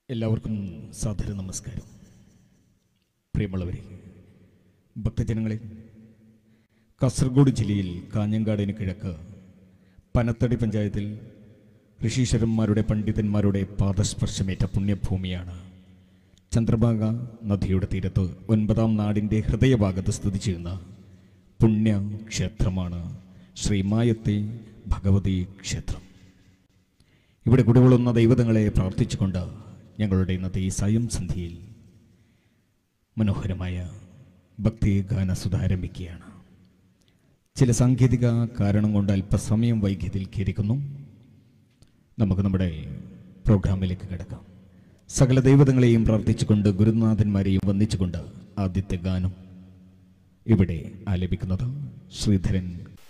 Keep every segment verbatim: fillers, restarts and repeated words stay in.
എല്ലാവർക്കും സാദര നമസ്കാരം. പ്രിയമുള്ളവരെ, ഭക്തജനങ്ങളെ, കാസർഗോഡ് ജില്ലയിൽ കാഞ്ഞങ്ങാടിന് കിഴക്ക് പനത്തടി പഞ്ചായത്തിൽ ഋഷീശ്വരന്മാരുടെ പണ്ഡിതന്മാരുടെ പാദസ്പർശമേറ്റ പുണ്യഭൂമിയാണ്. ചന്ദ്രഭാഗ നദിയുടെ തീരത്ത് ഒൻപതാം നാടിൻ്റെ ഹൃദയഭാഗത്ത് സ്ഥിതി ചെയ്യുന്ന പുണ്യക്ഷേത്രമാണ് ശ്രീമായത്തെ ഭഗവതി ക്ഷേത്രം. ഇവിടെ കുടികൊള്ളുന്ന ദൈവതങ്ങളെ പ്രാർത്ഥിച്ചുകൊണ്ട് ഞങ്ങളുടെ ഇന്നത്തെ ഈ സായം സന്ധ്യയിൽ മനോഹരമായ ഭക്തിഗാനസുധ ആരംഭിക്കുകയാണ്. ചില സാങ്കേതിക കാരണം കൊണ്ട് അല്പസമയം വൈകിയതിൽ ഖേദിക്കുന്നു. നമുക്ക് നമ്മുടെ പ്രോഗ്രാമിലേക്ക് കിടക്കാം. സകല ദൈവതങ്ങളെയും പ്രാർത്ഥിച്ചുകൊണ്ട് ഗുരുനാഥന്മാരെയും വന്ദിച്ചുകൊണ്ട് ആദ്യത്തെ ഗാനം ഇവിടെ ആലപിക്കുന്നത് ശ്രീധരൻ.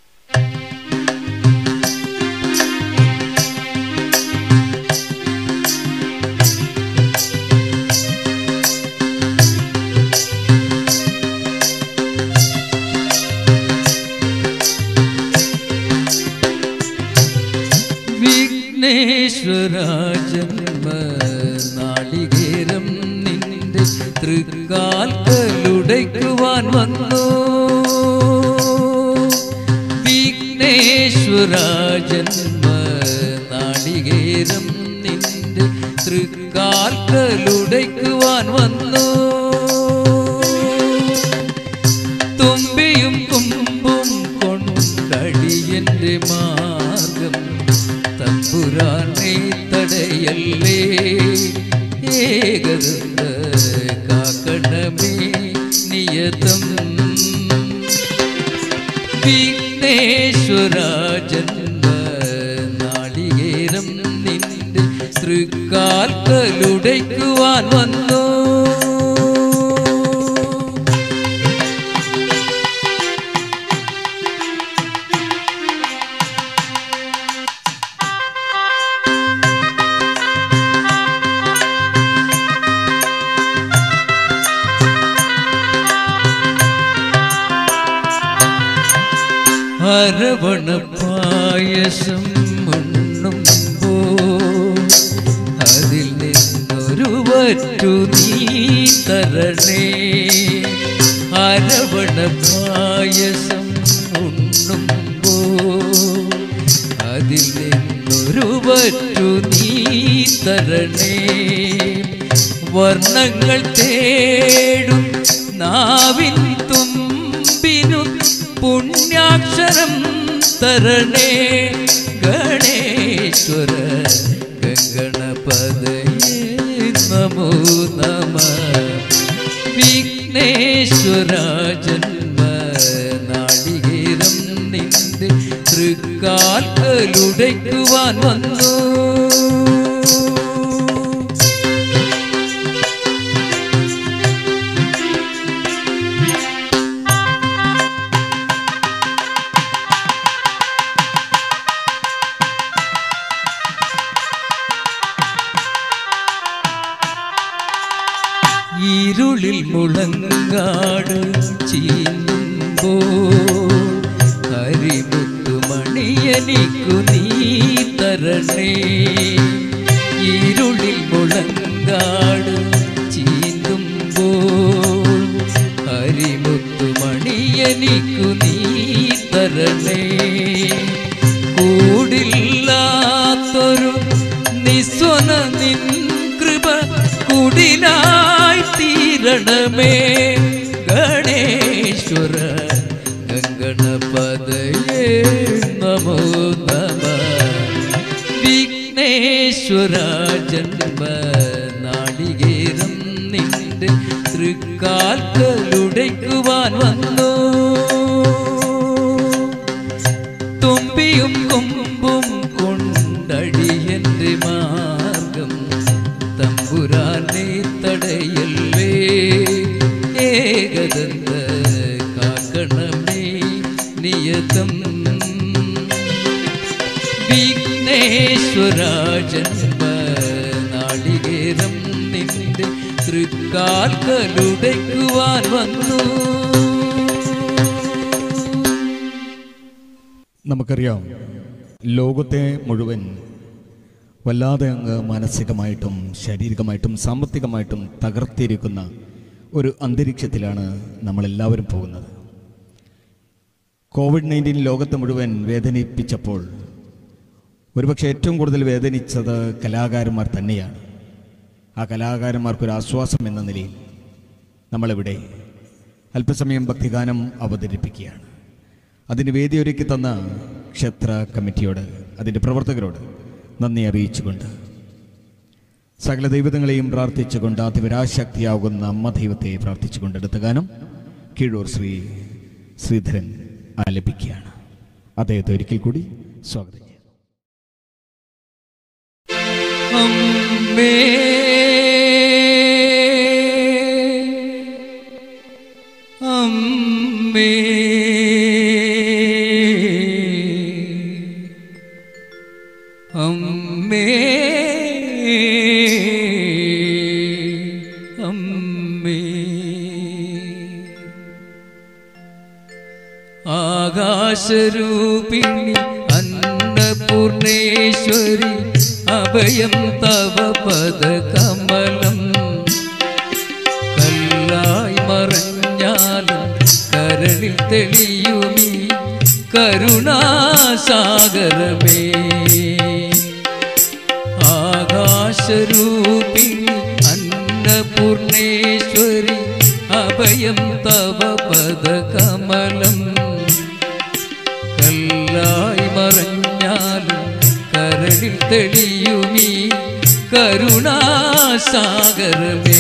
വിഘ്നേശ്വരാജന്മ നാളികേരം നിന്റെ തൃക്കാൽക്കലുടയ്ക്കുവാൻ വന്നു. വിഘ്നേശ്വരാജന്മ നാളികേരം നിന്റെ തൃക്കാൽക്കലുടയ്ക്കുവാൻ വന്നു. തുമ്പിയും കുമ്പും കൊണ്ടടിയന്റെ മാർഗം തമ്പുരാനെ തടയല്ലേ. ഏകദന്ത കാക്കണമേ നിയതം. വിഘ്നേശ്വരാജന്മ നാളികേരം നിന്റെ തൃക്കാൽക്കലുടയ്ക്കുവാൻ വന്നു. അരവണ പായസം ഉണ്ണുമ്പോൾ അതിൽ നിന്നൊരു വറ്റു നീ തരണേ. അരവണ പായസം ഉണ്ണുമ്പോൾ അതിൽ നിന്നൊരു വറ്റു നീ തരണേ. വർണ്ണങ്ങൾ തേടും നാവിൻ തുമ്പിനു പുണ്യാക്ഷരം തരണേ. ഗണേശ്വര ഗണപതയേ നമോ നമഃ. വിഘ്നേശ്വരാജന്മ നാളികേരം നിന്റെ തൃക്കാൽക്കലുടയ്ക്കുവാൻ വന്നു. ഇരുളിൽ മുളങ്കാട് ചീന്തുമ്പോൾ ഹരിമുത്തുമണിയനിക്കു നീ തരണേ. ഇരുളിൽ മുളങ്കാട് ചീന്തുമ്പോൾ ഹരിമുത്തുമണിയനിക്കു നീ തരണേ. കൂടില്ലാത്തൊരു നിസ്വന നിൻ കൃപ കുടിലായി തീരണമേ. ഗണേശ്വര ഗണപതയേ നമോ നമഃ. വിഘ്നേശ്വരാജന്മ നാളികേരം നിന്റെ തൃക്കാൽക്കലുടയ്ക്കുവാൻ വന്നു. തുമ്പിയും കൊമ്പും കൊണ്ടടിയന്റെ മാർഗം തമ്പുരാനെ തടയല്ലേ. ഏകദന്ത കാക്കണമേ നിയതം. വിഘ്നേശ്വരാജന്മ നാളികേരം നിന്റെ തൃക്കാൽക്കലുടയ്ക്കുവാൻ വന്നു. നമുക്കറിയാം, ലോകത്തെ മുഴുവൻ വല്ലാതെ അങ്ങ് മാനസികമായിട്ടും ശാരീരികമായിട്ടും സാമ്പത്തികമായിട്ടും തകർത്തിരിക്കുന്ന ഒരു അന്തരീക്ഷത്തിലാണ് നമ്മളെല്ലാവരും പോകുന്നത്. കോവിഡ് നയൻറ്റീൻ ലോകത്തെ മുഴുവൻ വേദനിപ്പിച്ചപ്പോൾ ഒരുപക്ഷെ ഏറ്റവും കൂടുതൽ വേദനിച്ചത് കലാകാരന്മാർ തന്നെയാണ്. ആ കലാകാരന്മാർക്കൊരു ആശ്വാസം എന്ന നിലയിൽ നമ്മളിവിടെ അല്പസമയം ഭക്തിഗാനം അവതരിപ്പിക്കുകയാണ്. അതിന് വേദിയൊരുക്കി തന്ന ക്ഷേത്ര കമ്മിറ്റിയോട്, അതിൻ്റെ പ്രവർത്തകരോട് നന്ദി അറിയിച്ചുകൊണ്ട്, സകല ദൈവങ്ങളെയും പ്രാർത്ഥിച്ചുകൊണ്ട്, അതിപരാശക്തിയാകുന്ന അമ്മ ദൈവത്തെ പ്രാർത്ഥിച്ചുകൊണ്ട് അടുത്ത ഗാനം കീഴൂർ ശ്രീ ശ്രീധരൻ ആലപിക്കുകയാണ്. അദ്ദേഹത്തെ ഒരിക്കൽ കൂടി സ്വാഗതം ചെയ്യുന്നു. അമ്മേ അമ്മേ അമ്മേ അമ്മേ ആകാശരൂപിണി അന്നപൂർണേശ്വരി അഭയം തവ പദകമലം കല്ലായി മറഞ്ഞാലും കരളിൽ തെളിയുമീ കരുണാസാഗരമേ. ആകാശരൂപിണി അന്നപൂർണേശ്വരി അഭയം തവ പദകമലം കല്ലായി മറഞ്ഞാലും കരളിൽ തെളിയുമീ കരുണാസാഗരമേ.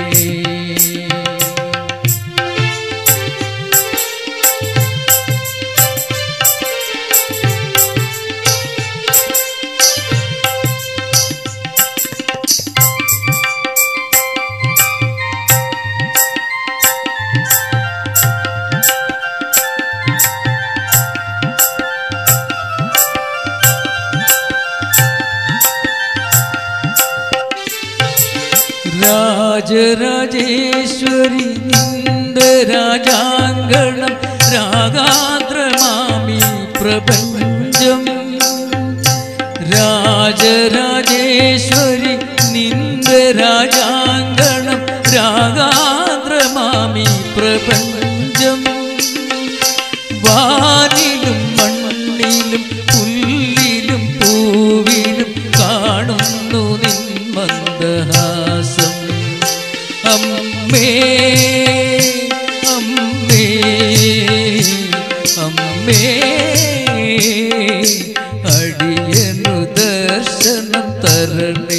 രാജരാജേശ്വരി നിന്റെ രാജാങ്കണം രാഗാദ്രമാമി പ്രപഞ്ചം. രാജരാജേശ്വരി നിന്റെ രാജാങ്കണം രാഗാദ്രമാമി പ്രപഞ്ചം. വാനിലും മണ്ണിലും പുല്ലിലും പൂവിലും കാണുന്നു നിൻ മന്ദഹാസം. അമ്മേ അമ്മേ അമ്മേ അടിയനു ദർശനം തരണേ.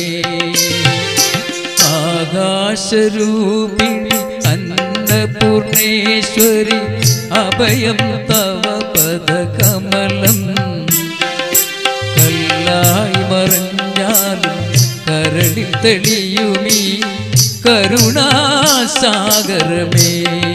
ആകാശരൂപിണി അന്നപൂർണേശ്വരി അഭയം തവ പദകമലം കല്ലായി മറഞ്ഞാലും കരളിൽ തെളിയുമീ കരുണാസാഗരമേ.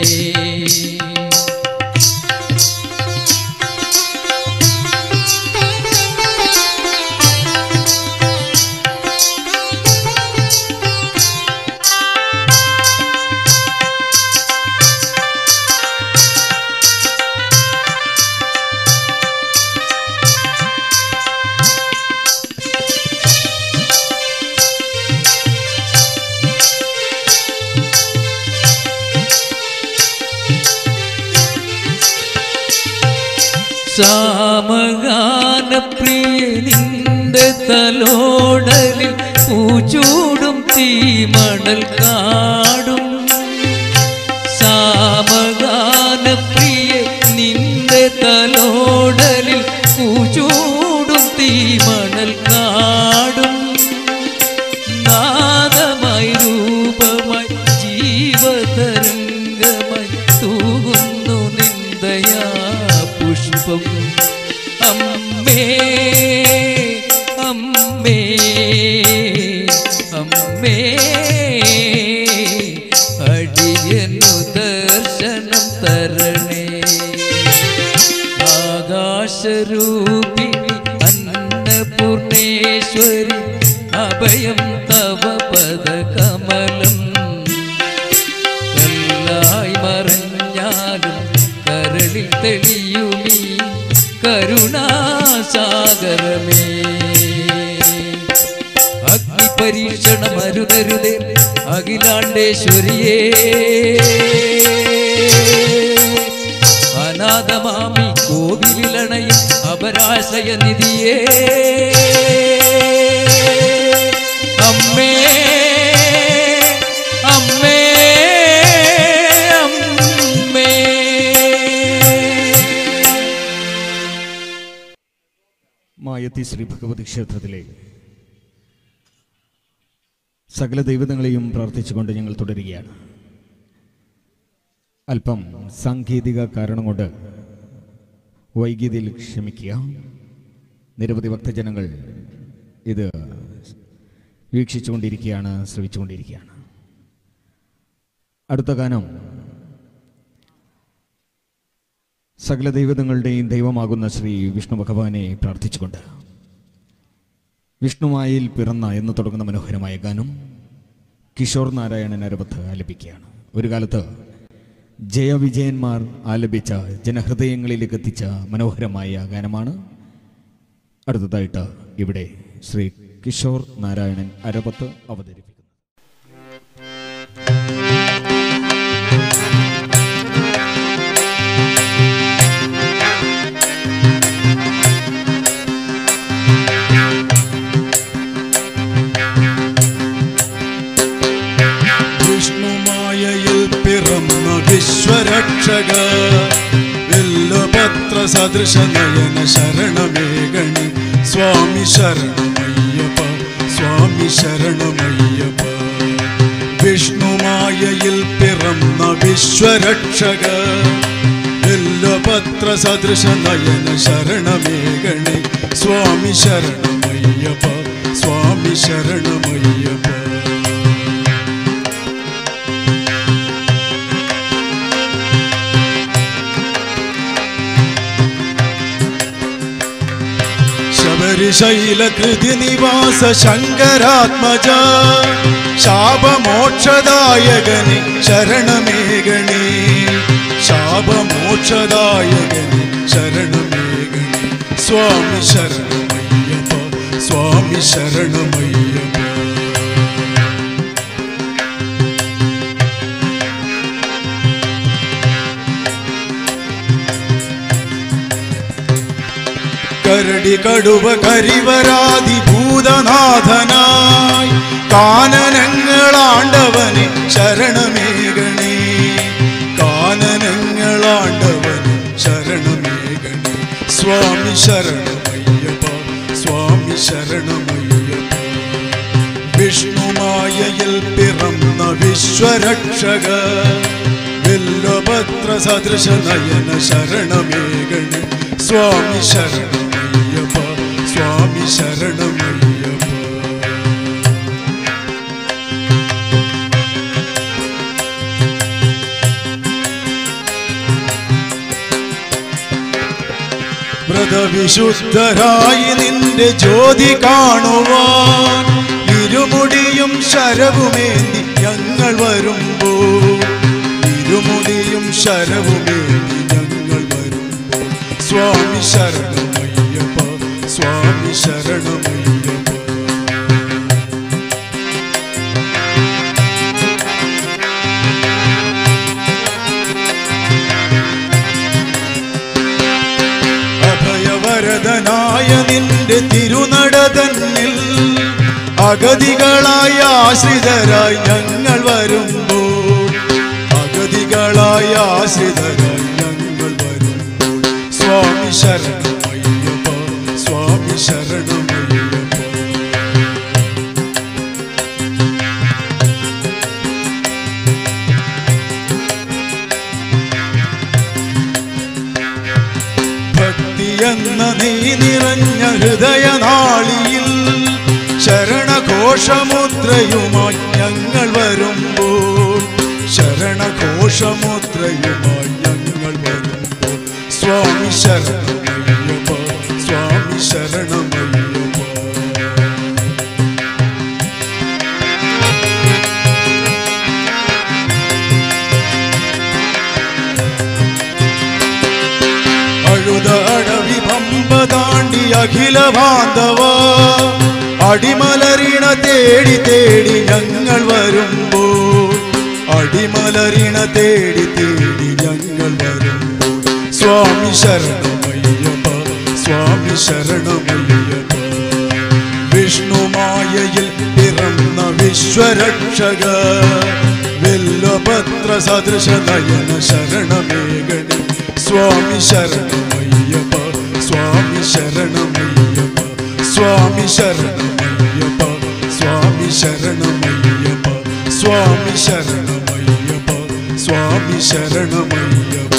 സാമഗാനപ്രിയ നിന്റെ തലോടലിൽ പൂച്ചൂടും തീമണൽ കാടും. സാമഗാനപ്രിയ നിന്റെ തലോടലിൽ പൂച്ചൂടും തീമണൽ കാടും. നാദമായി രൂപമായി ജീവതരംഗമായി തൂകുന്നു നിന്ദയാ പുഷ്പം. അമ്മേ അമ്മേ അമ്മേ അടിയനു ദർശനം തരണേ. ആകാശരൂപിണി അന്നപൂർണേശ്വരി അഭയം തവ പദകമലം കല്ലായി മറഞ്ഞാലും കരളിൽ തെളിയുമീ കരുണാസാഗരമേ. പരീക്ഷണം അരുതരുതേ അഖിലാണ്ടേശ്വരിയേ. അനാഥമാമി കോവിലണയും അപരാശയ നിധിയേ. അമ്മേ അമ്മേ അമ്മേ. മായത്തി ശ്രീ ഭഗവതി ക്ഷേത്രത്തിലെ സകല ദൈവങ്ങളെയും പ്രാർത്ഥിച്ചുകൊണ്ട് ഞങ്ങൾ തുടരുകയാണ്. അല്പം സാങ്കേതിക കാരണം കൊണ്ട് വൈകിയതിൽ ക്ഷമിക്കുക. നിരവധി ഭക്തജനങ്ങൾ ഇത് വീക്ഷിച്ചുകൊണ്ടിരിക്കുകയാണ്, ശ്രവിച്ചുകൊണ്ടിരിക്കുകയാണ്. അടുത്ത ഗാനം സകല ദൈവങ്ങളുടെയും ദൈവമാകുന്ന ശ്രീ വിഷ്ണു ഭഗവാനെ പ്രാർത്ഥിച്ചുകൊണ്ട് വിഷ്ണുമായിൽ പിറന്ന എന്ന് തുടങ്ങുന്ന മനോഹരമായ ഗാനം കിഷോർ നാരായണൻ അരവത്ത് ആലപിക്കുകയാണ്. ഒരു കാലത്ത് ജയവിജയന്മാർ ആലപിച്ച ജനഹൃദയങ്ങളിലേക്ക് എത്തിച്ച മനോഹരമായ ഗാനമാണ്. അടുത്തതായിട്ട് ഇവിടെ ശ്രീ കിഷോർ നാരായണൻ അരവത്ത് അവതരിപ്പിക്കുന്നു. വിശ്വരക്ഷക വില്ലുപത്ര സദൃശ നയന ശരണമേഗണി സ്വാമി ശരണമയ്യപ്പ സ്വാമി ശരണമയ്യപ്പ. വിഷ്ണുമായയിൽ പിറന്ന വിശ്വരക്ഷക വില്ലുപത്ര സദൃശ നയന ശരണമേഗണി സ്വാമി ശരണമയ്യപ്പ സ്വാമി ശരണമയ്യപ്പ. ശൈലകൃതി നിവാസ ശങ്കരാത്മജ ശാപമോക്ഷദായകനി ശരണമേഗണി ശാപമോക്ഷദായകനി ശരണമേഗണി സ്വാമി ശരണമയ്യപ്പ സ്വാമി ശരണമയ്യപ്പ. കരടി കടുവ കരിവരാതി ഭൂതനാഥനായി കാനനങ്ങളാണ്ടവനെ ശരണമേഗണി കാനനങ്ങളാണ്ടവനെ ശരണമേഗണി സ്വാമി ശരണമയ്യപ്പ സ്വാമി ശരണമയ്യപ്പ. വിഷ്ണുമായയിൽ പിറന്ന വിശ്വരക്ഷക വില്ലുപത്ര സദൃശ നയന ശരണമേഗണി സ്വാമി ശരണമയ്യപ്പ സ്വാമി ശരണമയ്യപ്പ. വ്രതവിശുദ്ധരായി നിന്റെ ജ്യോതി കാണുവാൻ ഇരുമുടിയും ശരവുമേന്തി ഞങ്ങൾ വരുമ്പോൾ ഇരുമുടിയും ശരവുമേന്തി ഞങ്ങൾ വരുമ്പോൾ സ്വാമി ശരണമയ്യപ്പ സ്വാമി ശരണമയ്യപ്പ. അഭയവരദനായ നിന്റെ തിരുനടതന്നിൽ അഗതികളായ ആശ്രിതരായി ഞങ്ങൾ വരുമ്പോൾ അഗതികളായ ആശ്രിതരായി ഞങ്ങൾ വരുമ്പോൾ സ്വാമി ശരണമയ്യപ്പ സ്വാമി ശരണമയ്യപ്പ. ഭക്തിയെന്ന നീ നിറഞ്ഞ ഹൃദയനാളിയിൽ ശരണഘോഷമുദ്രയുമായി ഞങ്ങൾ വരുമ്പോൾ ശരണഘോഷമുദ്രയുമായി ഞങ്ങൾ വരുമ്പോൾ സ്വാമി ശരണമയ്യപ്പ സ്വാമി ശരണമയ്യപ്പ. അഴുത അടവി പമ്പ താണ്ടി അഖില ബാന്ധവ അടിമലറിണ തേടി തേടി ഞങ്ങൾ വരുമ്പോൾ അടിമലറിണ തേടി തേടി ഞങ്ങൾ വരുമ്പോൾ സ്വാമി ശരണമയ്യപ്പ സ്വാമി ശരണമയ്യപ്പ വിഷ്ണുമായയിൽ പിറന്ന വിശ്വരക്ഷക വെല്ലഭദ്ര സദൃശ നയന ശരണമേഘനി സ്വാമി ശരണമയ്യപ്പ സ്വാമി ശരണമയ്യപ്പ സ്വാമി ശരണമയ്യപ്പ സ്വാമി ശരണമയ്യപ്പ സ്വാമി ശരണമയ്യപ്പ സ്വാമി ശരണമയ്യപ്പ.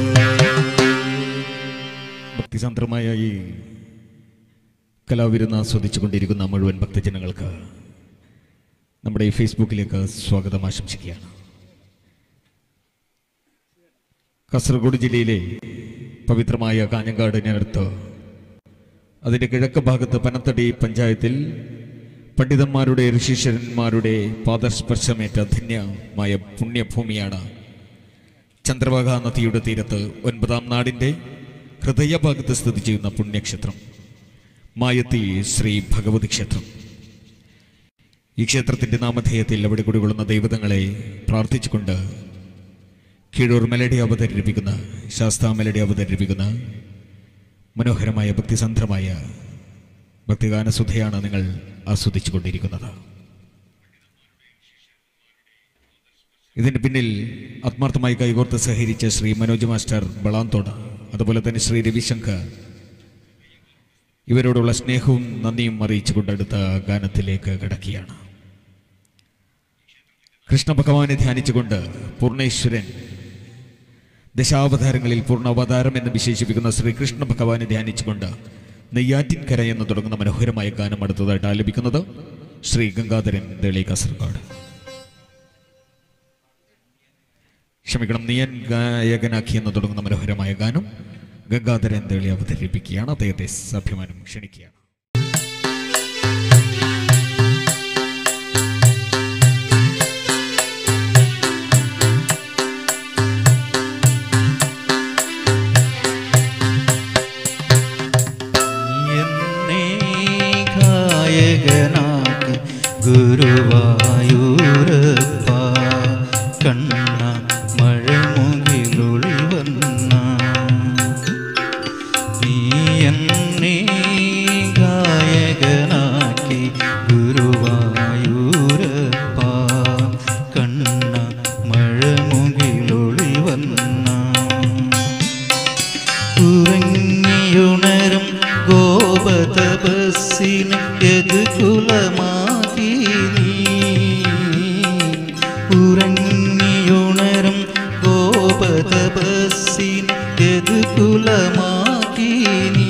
ഭക്തിസാന്ദ്രമായ ഈ കലാവിരുന്ന് ആസ്വദിച്ചുകൊണ്ടിരിക്കുന്ന മുഴുവൻ ഭക്തജനങ്ങൾക്ക് നമ്മുടെ ഈ ഫേസ്ബുക്കിലേക്ക് സ്വാഗതം ആശംസിക്കുകയാണ്. കാസർഗോഡ് ജില്ലയിലെ പവിത്രമായ കാഞ്ഞങ്ങാടിനടുത്ത് അതിൻ്റെ കിഴക്ക് ഭാഗത്ത് പനത്തടി പഞ്ചായത്തിൽ പണ്ഡിതന്മാരുടെ ഋഷീശ്വരന്മാരുടെ പാദസ്പർശമേറ്റ ധന്യമായ പുണ്യഭൂമിയാണ് ചന്ദ്രഭാഗ നദിയുടെ തീരത്ത് ഒൻപതാം നാടിൻ്റെ ഹൃദയഭാഗത്ത് സ്ഥിതി ചെയ്യുന്ന പുണ്യക്ഷേത്രം മായത്തി ശ്രീ ഭഗവതി ക്ഷേത്രം. ഈ ക്ഷേത്രത്തിൻ്റെ നാമധേയത്തിൽ അവിടെ കുടികൊള്ളുന്ന ദൈവതങ്ങളെ പ്രാർത്ഥിച്ചുകൊണ്ട് കീഴൂർ മെലഡി അവതരിപ്പിക്കുന്ന ശാസ്താ മെലഡി അവതരിപ്പിക്കുന്ന മനോഹരമായ ഭക്തിസന്ദ്രമായ ഭക്തിഗാനസുധയാണ് നിങ്ങൾ ആസ്വദിച്ചു കൊണ്ടിരിക്കുന്നത്. ഇതിന് പിന്നിൽ ആത്മാർത്ഥമായി കൈകോർത്ത് സഹകരിച്ച ശ്രീ മനോജ് മാസ്റ്റർ ബളാന്തോട്, അതുപോലെ തന്നെ ശ്രീ രവിശങ്കർ, ഇവരോടുള്ള സ്നേഹവും നന്ദിയും അറിയിച്ചു കൊണ്ടെടുത്ത ഗാനത്തിലേക്ക് കടക്കുകയാണ്. കൃഷ്ണഭഗവാനെ ധ്യാനിച്ചുകൊണ്ട് പൂർണ്ണേശ്വരൻ ദശാവതാരങ്ങളിൽ പൂർണ്ണാവതാരം എന്ന് വിശേഷിപ്പിക്കുന്ന ശ്രീകൃഷ്ണ ഭഗവാനെ ധ്യാനിച്ചുകൊണ്ട് നെയ്യാറ്റിൻകര എന്ന് തുടങ്ങുന്ന മനോഹരമായ ഗാനം അടുത്തതായിട്ട് ആലപിക്കുന്നത് ശ്രീ ഗംഗാധരൻ ദേളി കാസർഗോഡ്. ക്ഷമിക്കണം, നീയൻ ഗായകനാക്കി എന്ന് തുടങ്ങുന്ന മനോഹരമായ ഗാനം ഗംഗാധരൻ ദേളി അവതരിപ്പിക്കുകയാണ്. അദ്ദേഹത്തെ സഭ്യമാനം ക്ഷണിക്കുകയാണ്. ഗുരുവായൂരപ്പ കണ്ണ മഴമുകിലൊളി വന്ന നീ എന്നെ ഗായകനാക്കി ഗുരുവായൂരപ്പ കണ്ണ മഴമുകിലൊളി വന്ന ഉറങ്ങിയുണരും ഗോപതപസ്സിന് യദുകുലമാക്കി നീ ഉറങ്ങിയുണരും ഗോപതപസ്സിന് യദുകുലമാക്കി നീ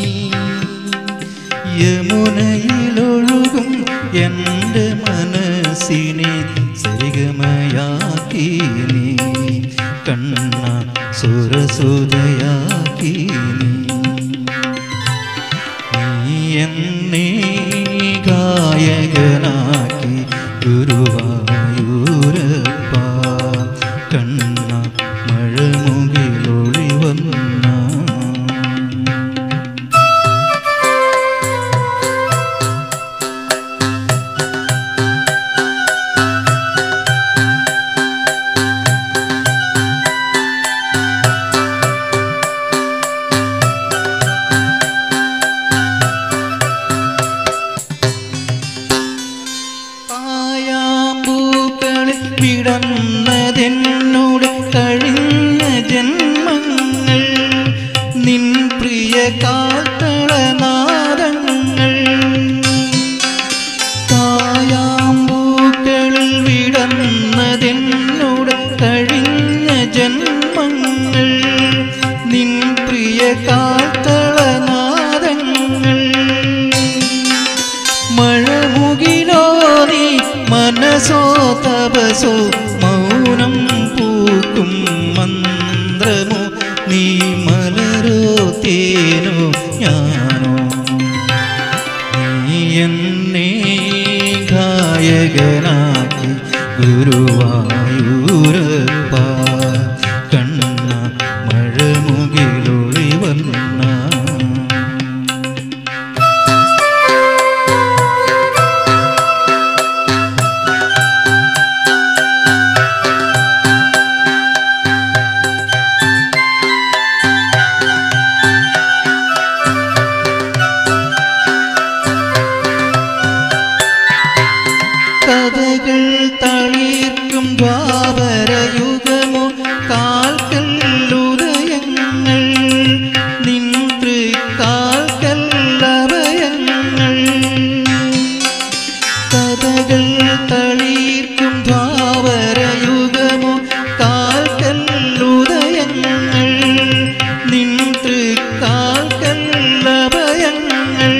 യമുനയിലൊഴുകും എൻ്റെ മനസ്സിനെ സരിഗമയാക്കി നീ കണ്ണ സുരസുതയാക്കി നീ എന്നെ ഗായകനാക്കി ഗുരുവായൂരപ്പ കണ്ണ മഴമുകിലൊളി വന്ന വിടന്നതെന്നോട് കഴിഞ്ഞ ജന്മങ്ങൾ നിൻ പ്രിയ കാത്തളനാദങ്ങൾ തായാമ്പൂക്കളിൽ വിടന്നതെന്നോട് കഴിഞ്ഞ ജന്മങ്ങൾ നിൻ പ്രിയ കാത്തളനാദങ്ങൾ മഴമുകിലോ നീ മനസോ തപസോ മൗനം പൂക്കും മന്ത്രമോ നീ മലരോ തേനോ ഞാനോ നീ എന്നെ ഗായകനാക്കി ഗുരുവായൂരപ്പ കണ്ണ മഴമുകിലൊളി വന്ന കഥകൾ തളിർക്കും ദ്വാപരയുഗമോ കാൽക്കല്ലുദയങ്ങൾ നിൻ തൃക്കാൽക്കല്ലഭയങ്ങൾ കഥകൾ തളിർക്കും ദ്വാപരയുഗമോ കാൽക്കല്ലുദയങ്ങൾ നിൻ തൃക്കാൽക്കല്ലഭയങ്ങൾ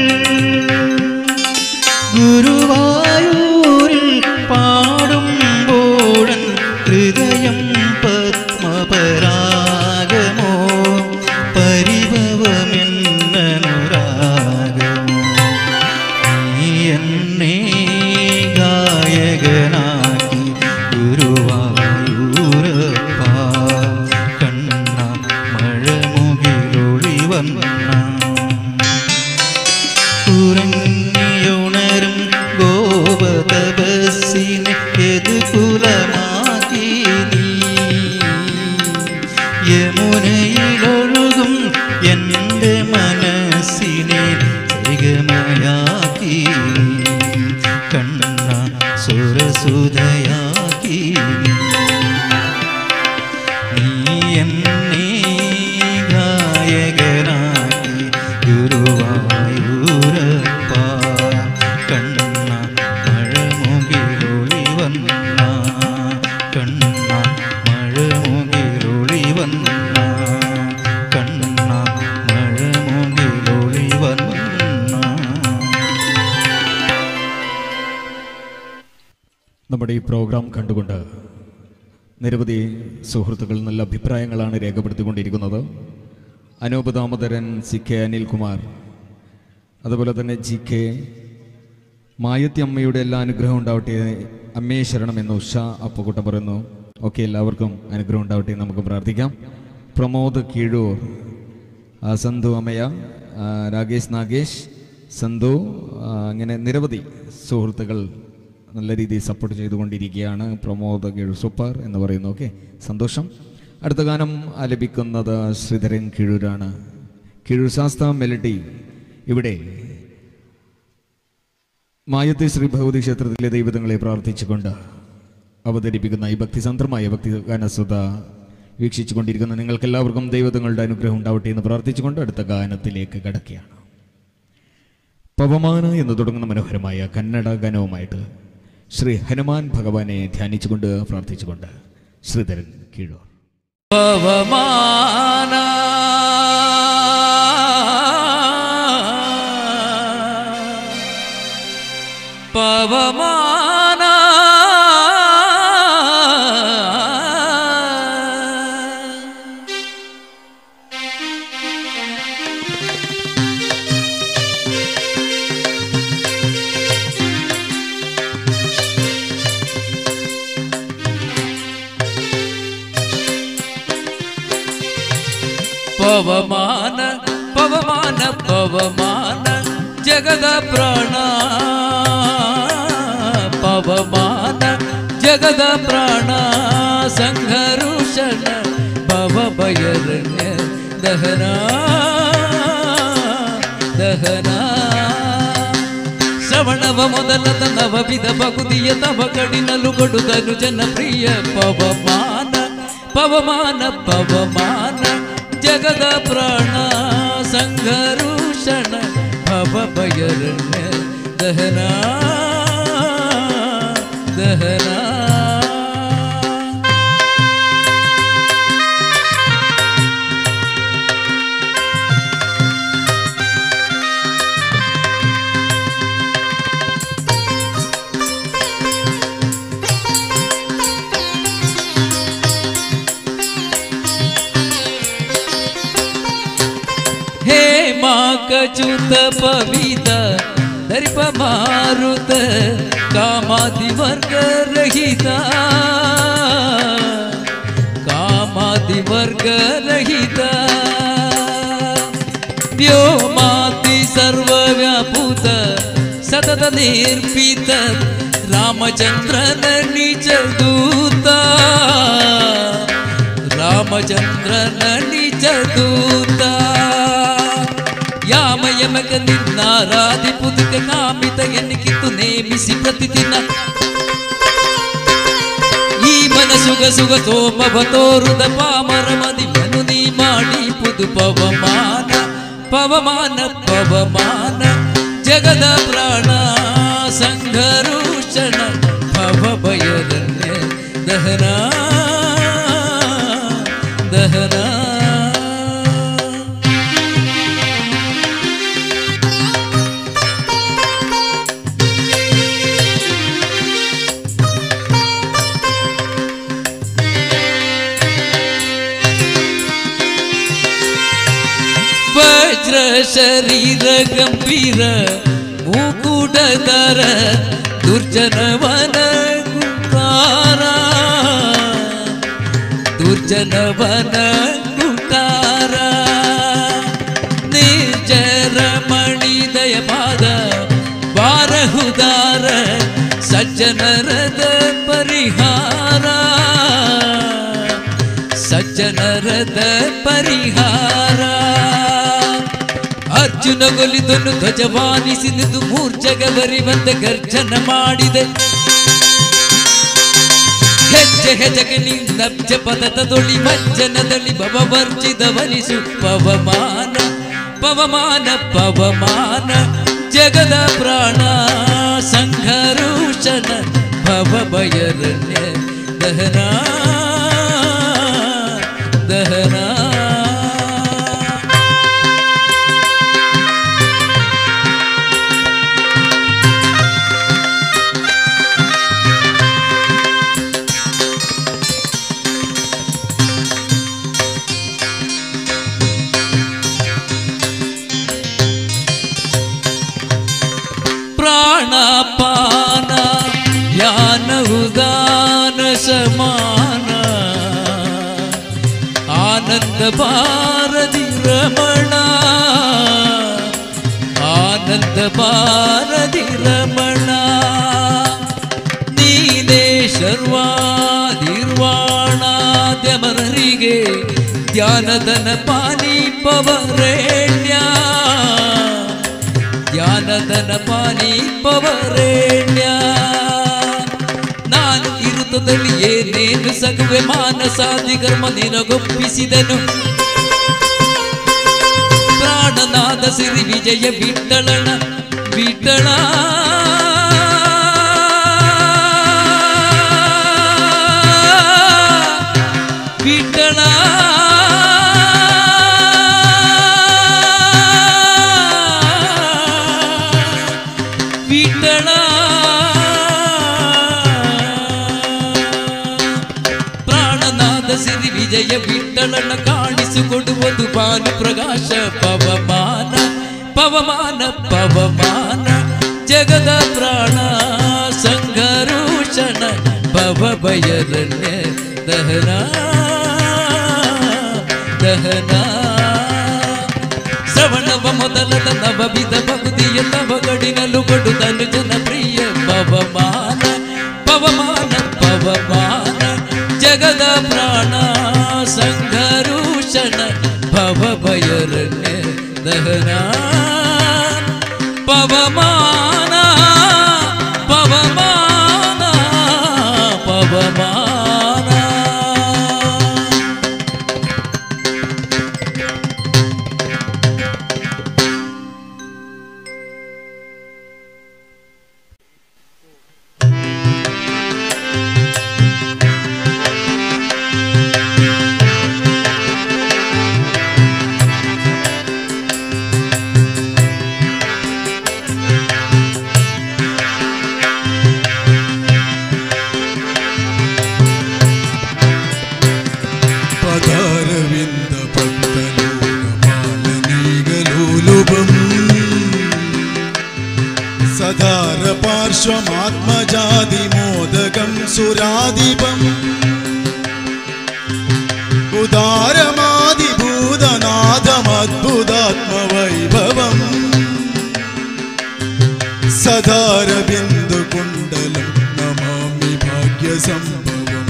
ഗുരുവായൂരിൽ പാടുമ്പോഴൻ ഹൃദയം പത്മപരാഗമോ പരിഭവമെന്നനുരാഗമോ നീ എന്നെ ഗായകനാക്കി ഗുരുവായൂരപ്പ കണ്ണ മഴമുകിലൊളി വന്ന ഉറങ്ങിയുണരും ഗോപതപസ്സിനെ യദുകുലമാക്കി നീ യമുനയിലൊഴുകും എൻ്റെ മനസ്സിനെ ജഗമയാക്കി കണ്ണ സുരസുധയാക്കി നീ എന്നെ ഗായകനാക്കി ഗുരുവായൂരപ്പ കണ്ണ മഴമുകിലൊളി വന്ന കണ്ണ മഴമുകിലൊളി വന്ന കണ്ണ മഴമുകിലൊളി വന്ന. നമ്മുടെ ഈ പ്രോഗ്രാം കണ്ടുകൊണ്ട് നിരവധി സുഹൃത്തുക്കൾ നല്ല അഭിപ്രായങ്ങളാണ് രേഖപ്പെടുത്തിക്കൊണ്ടിരിക്കുന്നത്. അനൂപ് ദാമോദരൻ, സി കെ അനിൽകുമാർ, അതുപോലെ തന്നെ ജി കെ മായത്തി അമ്മയുടെ എല്ലാ അനുഗ്രഹം ഉണ്ടാവട്ടെ, അമ്മയെ ശരണം എന്ന് ഉഷ അപ്പുകുട്ട പറയുന്നു. ഓക്കെ, എല്ലാവർക്കും അനുഗ്രഹം ഉണ്ടാവട്ടെ നമുക്ക് പ്രാർത്ഥിക്കാം. പ്രമോദ് കീഴൂർ, സന്ധു അമ്മയ, രാകേഷ് നാഗേഷ്, സന്ധു, അങ്ങനെ നിരവധി സുഹൃത്തുക്കൾ നല്ല രീതിയിൽ സപ്പോർട്ട് ചെയ്തുകൊണ്ടിരിക്കുകയാണ്. പ്രമോദ് കീഴൂർ സൂപ്പർ എന്ന് പറയുന്നു. ഓക്കെ, സന്തോഷം. അടുത്ത ഗാനം ആലപിക്കുന്നത് ശ്രീധരൻ കീഴൂരാണ്. കീഴൂർ ശാസ്ത്ര മെലഡി ഇവിടെ മായത്തെ ശ്രീ ഭഗവതി ക്ഷേത്രത്തിലെ ദൈവതങ്ങളെ പ്രാർത്ഥിച്ചുകൊണ്ട് അവതരിപ്പിക്കുന്ന ഈ ഭക്തിസന്ത്രമായ ഭക്തി ഗാനശ്രദ്ധ വീക്ഷിച്ചു കൊണ്ടിരിക്കുന്ന നിങ്ങൾക്കെല്ലാവർക്കും ദൈവതങ്ങളുടെ അനുഗ്രഹം ഉണ്ടാവട്ടെ എന്ന് പ്രാർത്ഥിച്ചുകൊണ്ട് അടുത്ത ഗാനത്തിലേക്ക് കടക്കുകയാണ്. പവമാന എന്ന് തുടങ്ങുന്ന മനോഹരമായ കന്നഡ ഗാനവുമായിട്ട് ശ്രീ ഹനുമാൻ ഭഗവാനെ ധ്യാനിച്ചുകൊണ്ട് പ്രാർത്ഥിച്ചുകൊണ്ട് ശ്രീധരൻ കീഴൂർ. പവമാന പവമാന ಪವಮಾನ ಪವಮಾನ ಪವಮಾನ ಜಗದ ಪ್ರಾಣ ಪವಮಾನ ಜಗದ ಪ್ರಾಣ ಸಂಘರುಷಣ ಭವ ಭಯರಣ್ಯ ದಹನ ದಹನ ಶ್ರವಣವ ಮೊದಲದ ನವವಿಧ ಭಗುದಿಯ ತವ ಕಡಿನಲು ಕೊಡುದನು ಜನಪ್ರಿಯ ಪವಮಾನ ಪವಮಾನ ಪವಮಾನ ಜಗದ ಪ್ರಾಣ ಸಂಘರುಷಣ ಭವ ಭಯರಣ್ಯ ದಹನ ದಹನ. कचुत पवित दर्प मारुत कामादि वर्ग रहिता कामादि वर्ग रहिता व्योमाति सर्वव्यापूत सतत निर्पित रामचंद्रन निज दूता रामचंद्रन निज दूता ಯಾಮಯಮಗ ನಿನ್ನಾರಾಧಿ ಪುದುಕ ಕಾಮಿತ ಎನ್ನಿಕಿತ್ತು ನೇಮಿಸಿ ಪ್ರತಿದಿನ ಸುಗ ಸುಗ ಸೋಮವ ತೋರುದ ಪಾಮರ ಮದಿಯನ್ನು ನೀ ಮಾಡಿ ಪುದು ಪವಮಾನ ಪವಮಾನ ಪವಮಾನ ಜಗದ ಪ್ರಾಣ ಸಂಘರೂಷಣ ಭವ ಭಯರಣ್ಯ ದಹನ ದಹನ ವಜ್ರ ಶರೀರ ಗಂಭೀರ ಮುಕುಟಧರ ದುರ್ಜನವನ ಗುಟಾರ ದುರ್ಜನವನ ಗುಟಾರ ನಿರ್ಜರ ಮಣಿದಯ ಪಾದ ಬಾರಹುದಾರ ಸಜ್ಜನರದ ಪರಿಹಾರ ಸಜ್ಜನರದ ಪರಿಹಾರ ಅರ್ಜುನ ಗೊಲಿದನು ಧ್ವಜವಾನಿಸಿದು ಮೂರ್ಛಗವರಿವಂತ ಗರ್ಜನ ಮಾಡಿದೆ ಹೆಜ್ಜೆ ಹೆಜಗೆ ನಿನ್ನಬ್ಜ ಪದತದೊಳಿ ಮಜ್ಜನದಳಿ ಭವವರ್ಜಿದವನಿಸು ಪವಮಾನ ಪವಮಾನ ಪವಮಾನ ಜಗದ ಪ್ರಾಣ ಸಂಘರೂಷಣ ಭವ ಭಯರಣ್ಯ ದಹನ ದಹನ ಪ್ರಾಣಪಾನ ಯಾನ ಉದಾನ ಸಮಾನ ಆನಂದ ಭಾರತಿ ರಮಣ ಆನಂದ ಭಾರತಿ ರಮಣ ನೀನೇ ಸರ್ವಾದಿರ್ವಾಣಾದ್ಯಮರರಿಗೆ ಧ್ಯಾನದನ ಪಾನಿ ಪವರೇಣ್ಯ ಧ್ಯಾನದನ ಪಾನಿ ಪವರೇಣ್ಯ ನಾನು ಇರುತ್ತದಲ್ಲಿ ಏನೇನು ಸಗುವೆ ಮಾನಸಾದಿ ಕರ್ಮ ನಿನಗೊಪ್ಪಿಸಿದನು ಪ್ರಾಣನಾದ ಸಿರಿ ವಿಜಯ ವಿಠ್ಠಲನ ವಿಠ್ಠಲ ವಿಠ್ಠಲ ವಿಠ್ಠಲ ಪ್ರಾಣನಾದ ಸಿರಿ ವಿಜಯ ವಿಠ್ಠಲನ ಕಾಣಿಸಿಕೊಡುವುದು ಭಾನು ಪ್ರಕಾಶ ಪವಮಾನ ಪವಮಾನ ಪವಮಾನ ಜಗದ ಪ್ರಾಣ ಸಂಘರೂಷಣ ಭವ ಭಯರಣ್ಯ ದಹನ ದಹನ ಶ್ರವಣವ ಮೊದಲದ ನವವಿಧ ಭಕ್ತಿಯ ನವಗಡಿನಲು ಕೊಡುತ್ತನು ಜನಪ್ರಿಯ ಪವಮಾನ ಪವಮಾನ ಪವಮಾನ ಜಗದ ಪ್ರಾಣ ಸಂಘರೂಷಣ ಭವ ಭಯರಣ್ಯ ದಹನ ಪವಮಾನ ಪವಮಾನ ಪವಮಾನ सदार पार्श्वमात्मजादिमोदकं सुरादिपम् उदारमादिभूतनादमद्भुतात्मवैभवम् सदार बिन्दुकुण्डलं नमामि भाग्यसम्भवम्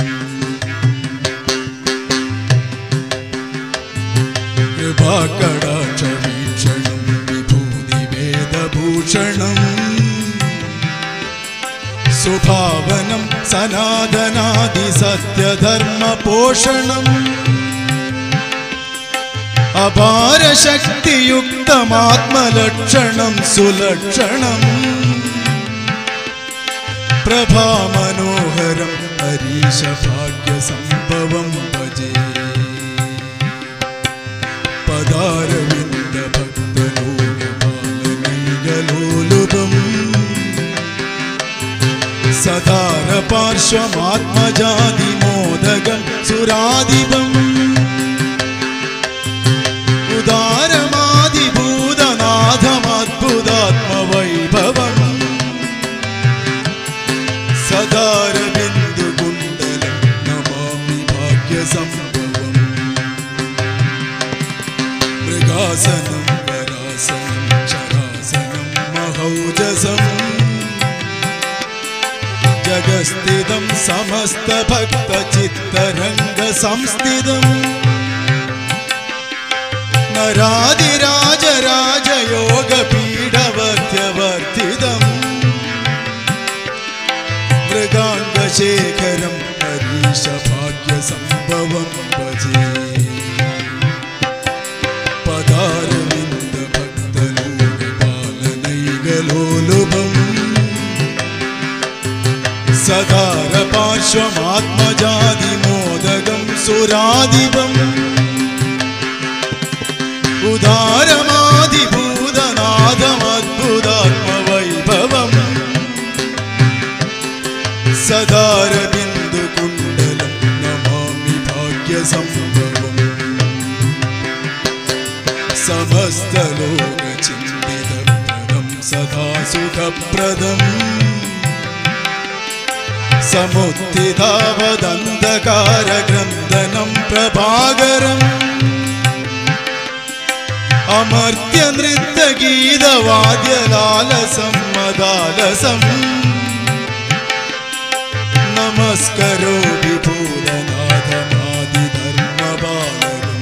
कृपाकटाक्षवीक्षणं विभूतिवेदभूषणम् सुभावनं सनातनादिसत् പോഷണം അപാരശക്തിയുക്തമാത്മലക്ഷണം സുലക്ഷണം പ്രഭാമനോഹരം ഹരീശഭാഗ്യസംഭവം ഭജേ പദാരവിന്ദ ഭക്തലോകപാലനൈകലോലുപം സദാര പാർശ്വമാത്മജാതിമോദകം സുരാധിപം ഉദാരമാദിഭൂതനാഥമദ്ഭുതാത്മവൈഭവം സദാരബിന്ദുകുണ്ടലം നമാമി ഭാഗ്യസംഭവം മൃഗാസനം വരാസനം ശരാസനം മഹൗജസം ജഗസ്ഥിതം സമസ്തഭക്തചിത്തരംഗസംസ്ഥിതം നരാതിരാജരാജയോഗപീഠവർത്യവർത്തിതം മൃഗാംഗശേഖരം ഹരീശഭാഗ്യസംഭവം ഭജേ പദാരവിന്ദ ഭക്തലോകപാലനൈകലോലുപം സദാര പാർശ്വമാത്മജാതിമോദകം സുരാധിപം ഉദാരമാദിഭൂതനാഥമദ്ഭുതാത്മവൈഭവം സദാരബിന്ദുകുണ്ടലം നമാമി ഭാഗ്യസംഭവം സമസ്തലോകചിന്തിതപ്രദം സദാ സുഖപ്രദം സമുത്തിതാവദന്ധകാരഗ്രന്ഥനം പ്രഭാകരം അമർത്യനൃത്തഗീതവാദ്യലാലസം മദാലസം നമസ്കരോ വിഭൂതനാഥമാദിധർമ്മപാലകം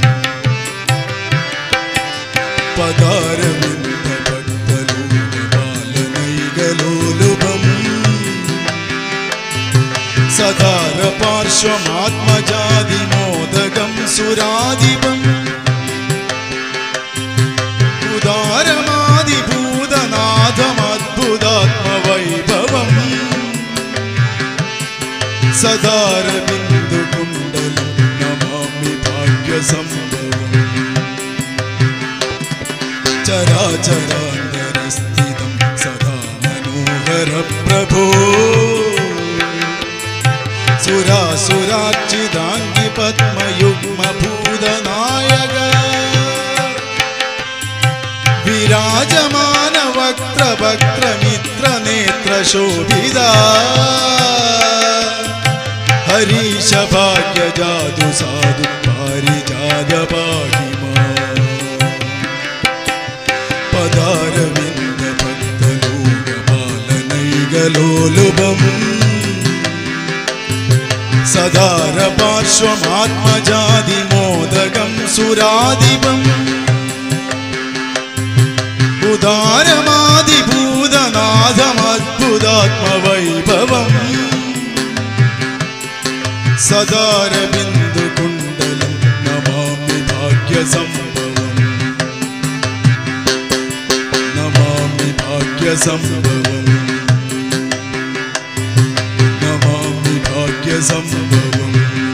പദാരവിന്ദ ഭക്തലോകപാലനൈകലോലുപം സദാര പാർശ്വമാത്മജാതിമോദകം സുരാധിപം ഉദാരമാദിഭൂതനാഥമദ്ഭുതാത്മവൈഭവം സദാരബിന്ദുകുണ്ടലം നമാമി ഭാഗ്യസംഭവം ചരാചരാന്തരസ്ഥിതം സദാ മനോഹര പ്രഭോ സുരാസുരാർച്ചിതാംഗി പത്മയുഗ്മഭൂതനായക വിരാജമാന വക്ത്രവക്ത്രമിത്രനേത്രശോഭിത ഹരീശഭാഗ്യജാതു സാധു പാരിജാതപാഹിമാ പദാരവിന്ദ ഭക്തലോകപാലനൈകലോലുപം സദാര പാർശ്വമാത്മജാതിമോദകം സുരാധിപം ഉദാരമാദിഭൂതനാഥമദ്ഭുതാത്മവൈഭവം സദാരബിന്ദുകുണ്ടലം നമാമി ഭാഗ്യസംഭവം നമാമി ഭാഗ്യസംഭവം നമാമി ഭാഗ്യസംഭവം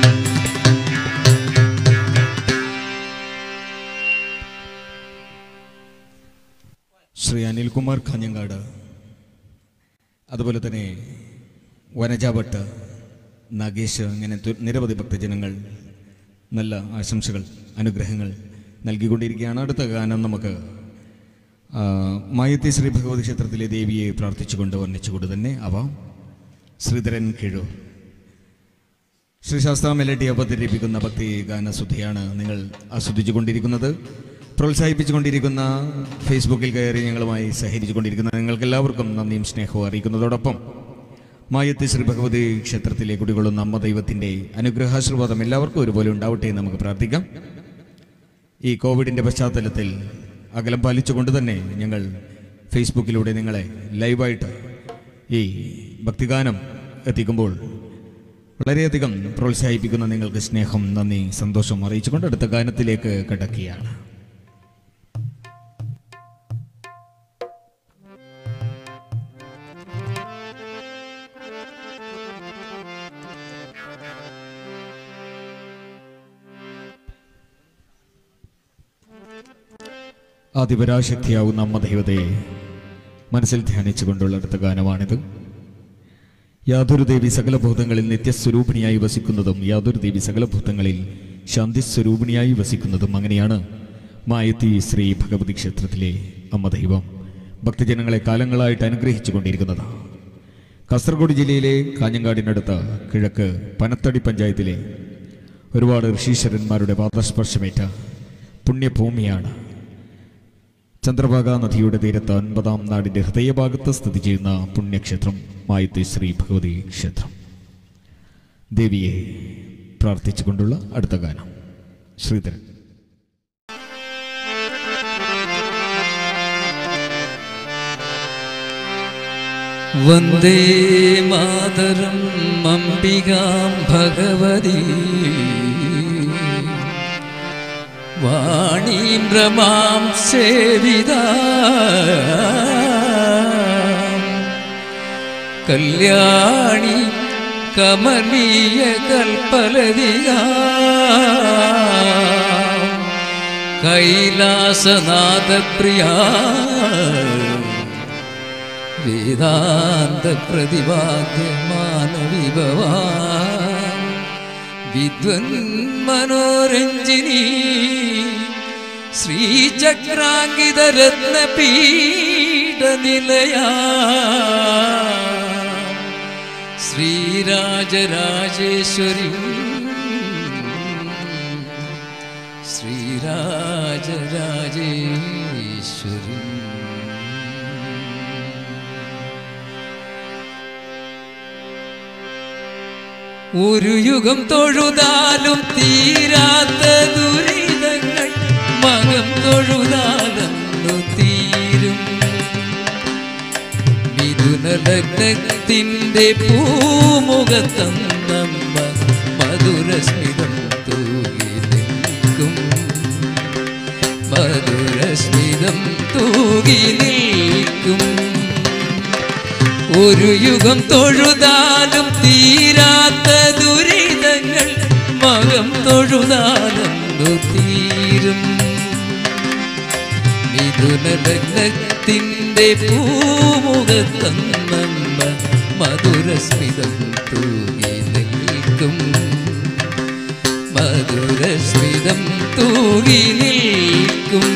ശ്രീ അനിൽകുമാർ കാഞ്ഞങ്ങാട്, അതുപോലെ തന്നെ വനജ ഭട്ട്, നാഗേഷ്, ഇങ്ങനെ നിരവധി ഭക്തജനങ്ങൾ നല്ല ആശംസകൾ അനുഗ്രഹങ്ങൾ നൽകിക്കൊണ്ടിരിക്കുകയാണ്. അടുത്ത ഗാനം നമുക്ക് മായത്തി ശ്രീ ഭഗവതി ക്ഷേത്രത്തിലെ ദേവിയെ പ്രാർത്ഥിച്ചുകൊണ്ട് വർണ്ണിച്ചുകൊണ്ട് തന്നെ ആവാം. ശ്രീധരൻ കീഴൂർ ശ്രീശാസ്ത്ര മെലഡി അവതരിപ്പിക്കുന്ന ഭക്തി ഗാനസുധിയാണ് നിങ്ങൾ ആസ്വദിച്ചു കൊണ്ടിരിക്കുന്നത്. പ്രോത്സാഹിപ്പിച്ചുകൊണ്ടിരിക്കുന്ന, ഫേസ്ബുക്കിൽ കയറി ഞങ്ങളുമായി സഹകരിച്ചു കൊണ്ടിരിക്കുന്ന നിങ്ങൾക്ക് എല്ലാവർക്കും നന്ദിയും സ്നേഹവും അറിയിക്കുന്നതോടൊപ്പം മായത്തി ശ്രീ ഭഗവതി ക്ഷേത്രത്തിലെ കുടികൊള്ളുന്ന അമ്മ ദൈവത്തിൻ്റെ അനുഗ്രഹാശീർവാദം എല്ലാവർക്കും ഒരുപോലെ ഉണ്ടാവട്ടെ എന്ന് നമുക്ക് പ്രാർത്ഥിക്കാം. ഈ കോവിഡിൻ്റെ പശ്ചാത്തലത്തിൽ അകലം പാലിച്ചുകൊണ്ട് തന്നെ ഞങ്ങൾ ഫേസ്ബുക്കിലൂടെ നിങ്ങളെ ലൈവായിട്ട് ഈ ഭക്തിഗാനം എത്തിക്കുമ്പോൾ വളരെയധികം പ്രോത്സാഹിപ്പിക്കുന്ന നിങ്ങൾക്ക് സ്നേഹം, നന്ദി, സന്തോഷം അറിയിച്ചുകൊണ്ട് അടുത്ത ഗാനത്തിലേക്ക് കടക്കുകയാണ്. ആദിപരാശക്തിയാവുന്ന അമ്മ ദൈവത്തെ മനസ്സിൽ ധ്യാനിച്ചുകൊണ്ടുള്ള അടുത്ത ഗാനമാണിത്. യാതൊരു ദേവി സകല ഭൂതങ്ങളിൽ നിത്യസ്വരൂപിണിയായി വസിക്കുന്നതും യാതൊരു ദേവി സകല ഭൂതങ്ങളിൽ ശാന്തിസ്വരൂപിണിയായി വസിക്കുന്നതും അങ്ങനെയാണ് മായത്തി ശ്രീ ഭഗവതി ക്ഷേത്രത്തിലെ അമ്മ ദൈവം ഭക്തജനങ്ങളെ കാലങ്ങളായിട്ട് അനുഗ്രഹിച്ചു കൊണ്ടിരിക്കുന്നത്. കാസർഗോഡ് ജില്ലയിലെ കാഞ്ഞങ്ങാടിനടുത്ത കിഴക്ക് പനത്തടി പഞ്ചായത്തിലെ ഒരുപാട് ഋഷീശ്വരന്മാരുടെ പാദസ്പർശമേറ്റ പുണ്യഭൂമിയാണ്. ചന്ദ്രഭാഗ നദിയുടെ തീരത്ത് അൻപതാം നാടിൻ്റെ ഹൃദയഭാഗത്ത് സ്ഥിതി ചെയ്യുന്ന പുണ്യക്ഷേത്രം മായത്തി ശ്രീ ഭഗവതി ക്ഷേത്രം. ദേവിയെ പ്രാർത്ഥിച്ചുകൊണ്ടുള്ള അടുത്ത ഗാനം ശ്രീധരൻ. വന്ദേ മാതരം അംബികാം ഭഗവതി വാണീം രമാം സേവിതാ കല്യാണി കമനീയ കൽപ്പലതികാ കൈലാസനാഥപ്രിയാ വേദാന്ത പ്രതിപാദ്യമാന വിഭവാ വിദ്വൻ മനോരഞ്ജിനി ശ്രീചക്രാങ്കിത രത്നപീഠ നിലയാ ശ്രീരാജരാജേശ്വരി ശ്രീരാജരാജേശ്വരി. ഒരു യുഗം തൊഴുതാലും തീരാത്ത ദുരിതങ്ങൾ മകം തൊഴുതാലന്നു തീരും. മിഥുനലഗ്നത്തിന്റെ പൂമുഖത്തമ്മ മധുരസ്മിതം തൂകി നിൽക്കും മധുരസ്മിതം തൂകി നിൽക്കും. ഒരു യുഗം തൊഴുതാലും തീരാത്ത ദുരിതങ്ങൾ മകം തൊഴുതാലന്നു തീരും. മിഥുനലഗ്നത്തിന്റെ പൂമുഖത്തമ്മ മധുരസ്മിതം തൂകി നിൽക്കും മധുരസ്മിതം തൂകി നിൽക്കും.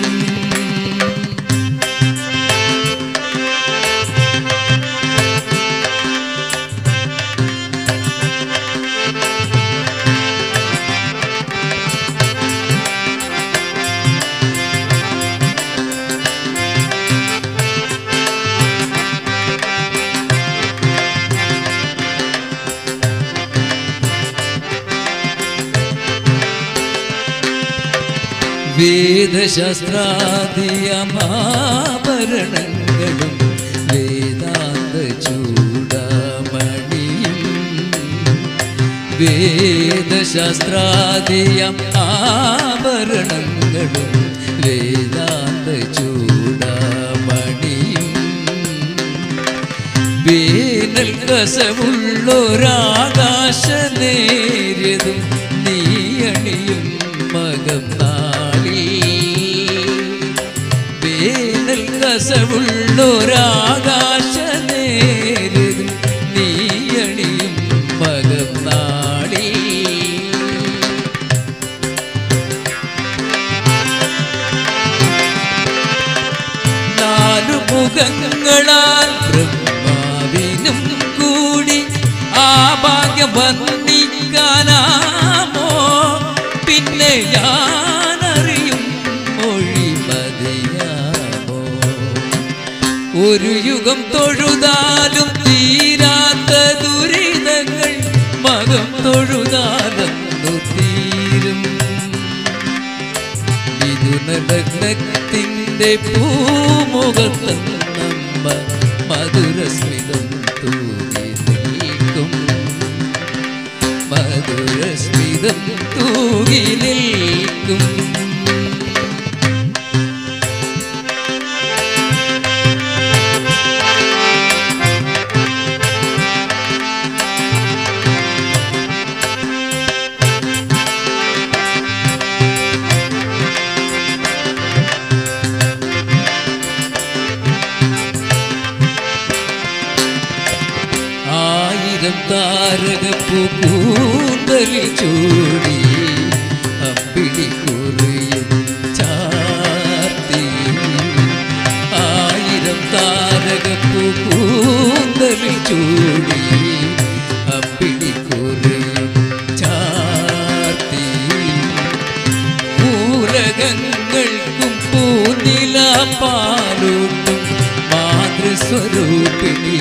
വേദശാസ്ത്രാദിയമാഭരണങ്ങളും വേദാന്ത ചൂടാമണിയും വേദശാസ്ത്രാദിയം ആഭരണങ്ങളും വേദാന്ത ചൂടാമണിയും വേനൽ കസവുള്ളൊരാകാശ നേര്യതും നീയണിയും മകം വേനൽ കസവുള്ളൊരാകാശ നേരിതും നീയണിയും മകം നാളി. നാലു മുഖങ്ങളാൽ ബ്രഹ്മാവിനും കൂടി ആ ഭാഗ്യം വർണ്ണിക്കാനാമോ പിന്നെ ഞാനറിയും മൊഴി മതിയാമോ. ഒരു യുഗം തൊഴുതാലും തീരാത്ത ദുരിതങ്ങൾ മകം തൊഴുതാലന്നു തീരും. മിഥുനലഗ്നത്തിന്റെ പൂമുഖത്തമ്മ മധുരസ്മിതം തൂകി നിൽക്കും മധുരസ്മിതം തൂകി നിൽക്കും. താരകപ്പൂന്തലിൽ ചൂടി അമ്പിളി കുറിയും ചാർത്തി. ആയിരം താരകപ്പൂന്തലിൽ ചൂടി അമ്പിളി കുറിയും ചാർത്തി. മൂലകങ്ങൾക്കും പൂനില പാലൂട്ടും മാതൃസ്വരൂപിണി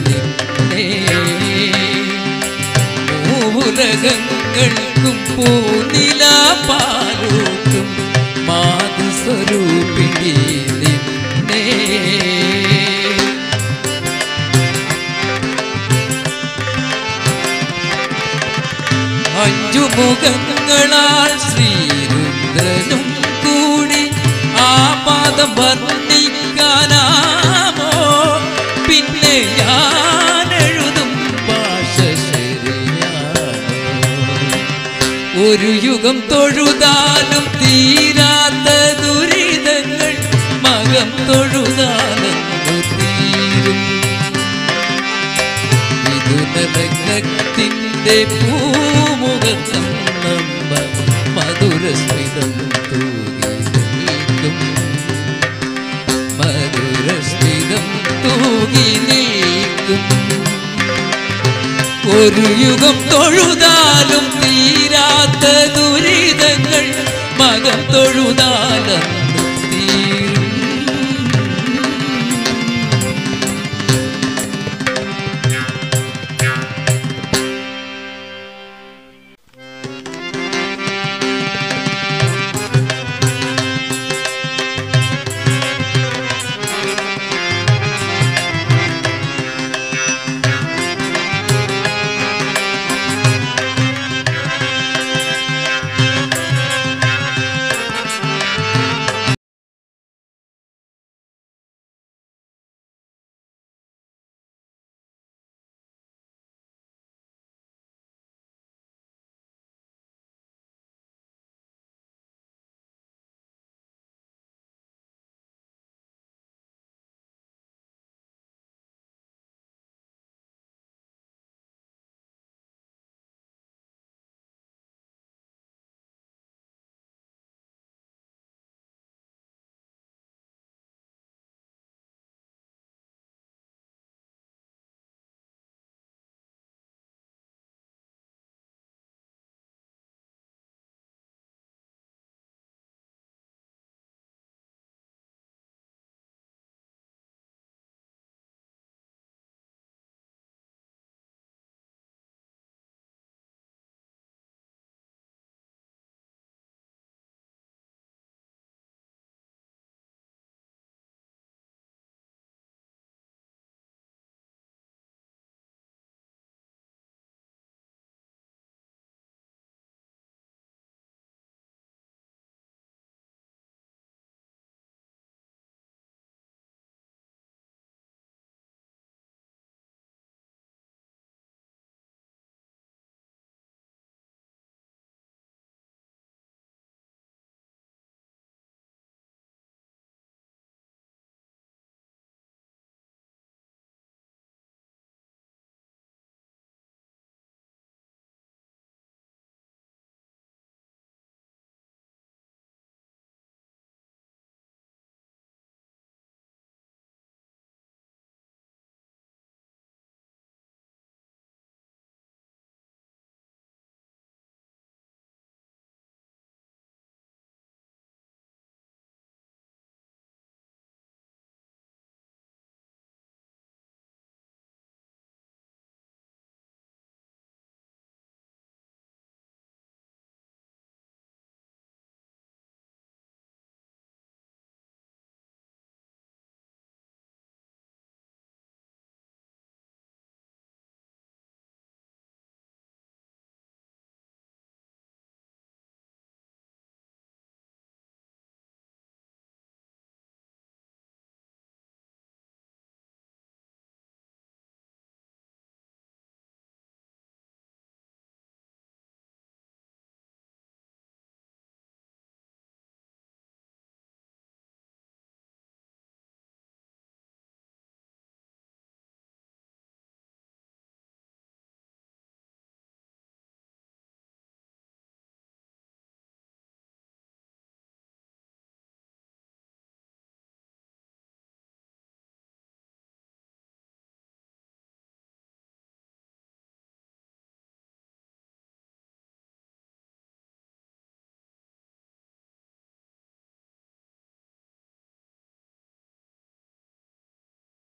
മൂലകങ്ങൾക്കും പൂനില പാലൂട്ടും മാതൃസ്വരൂപിണി നിന്നെ. അഞ്ചു മുഖങ്ങളാൽ ശ്രീരുദ്രനും കൂടി ആ പാദം വർണ്ണിക്കാനാമോ? പിന്നെ ഞാൻ എഴുതും ഭാഷ ശരിയാണോ? ഒരു യുഗം തൊഴുതാലും തീരാത്ത ദുരിതങ്ങൾ മകം തൊഴുതാലെന്നു തീരും. വിതുനലഗ്നത്തിന്റെ പൂമുഖത്തം നമ്മ മധുരസ്മിതം തൂകി നിൽക്കും. മധുരസ്മിതം തൂകി നിൽക്കും. ഒരു യുഗം തൊഴുതാലും തീരാത്ത ദുരിതങ്ങൾ മകം തൊഴുതാലെന്നു തീരും.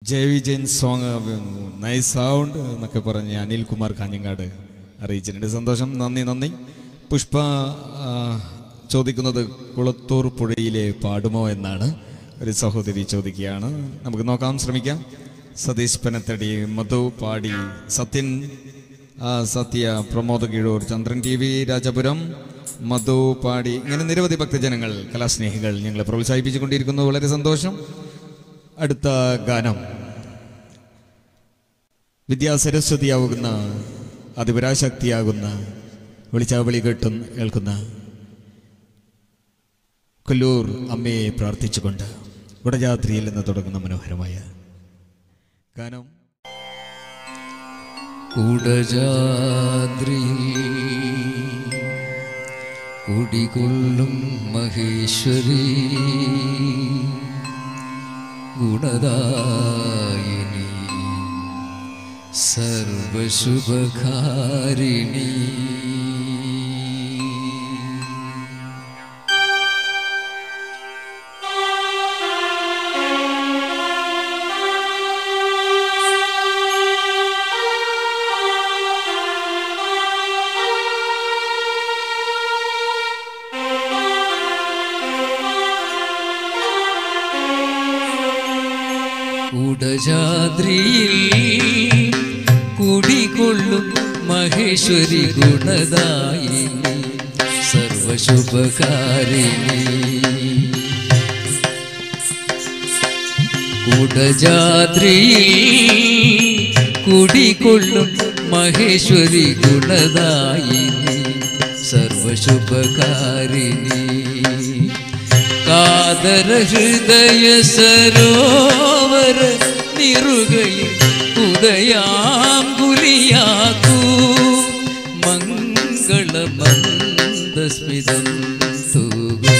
Jaya Vijayan song nice sound എന്നൊക്കെ പറഞ്ഞ് അനിൽകുമാർ കാഞ്ഞങ്ങാട് അറിയിച്ചിട്ടുണ്ട്. സന്തോഷം, നന്ദി നന്ദി. പുഷ്പ ചോദിക്കുന്നത് കുളത്തൂർ പുഴയിലെ പാടുമോ എന്നാണ്. ഒരു സഹോദരി ചോദിക്കുകയാണ്. നമുക്ക് നോക്കാം, ശ്രമിക്കാം. സതീഷ് പനത്തടി, മധു പാടി, സത്യൻ സത്യ, പ്രമോദ് കീഴൂർ, ചന്ദ്രൻ ടി വി രാജപുരം, മധു പാടി, ഇങ്ങനെ നിരവധി ഭക്തജനങ്ങൾ, കലാസ്നേഹികൾ ഞങ്ങളെ പ്രോത്സാഹിപ്പിച്ചുകൊണ്ടിരിക്കുന്നു. വളരെ സന്തോഷം. അടുത്ത ഗാനം വിദ്യാസരസ്വതിയാവുന്ന അതിപരാശക്തിയാകുന്ന വിളിച്ചാവിളി കേട്ടും കേൾക്കുന്ന കൊല്ലൂർ അമ്മയെ പ്രാർത്ഥിച്ചുകൊണ്ട് കുടജാത്രിയിൽ നിന്ന് തുടങ്ങുന്ന മനോഹരമായ ഗാനം. കുടജാദ്രി കുടികൊള്ളും മഹേശ്വരി ഗുണദായിനി സർവശുഭകാരിണി കുടജാദ്രിയിൽ കുടികൊള്ളും മഹേശ്വരി ഗുണദായിനി സർവശുഭകാരിണി കുടജാദ്രിയിൽ കുടികൊള്ളും മഹേശ്വരി ഗുണദായിനി സർവശുഭകാരിണി കാതര ഹൃദയ സരോവര നിറുകയിൽ ഉദയാങ്കുലിയാക്കൂ മംഗളമന്ദസ്മിതം തൂകൂ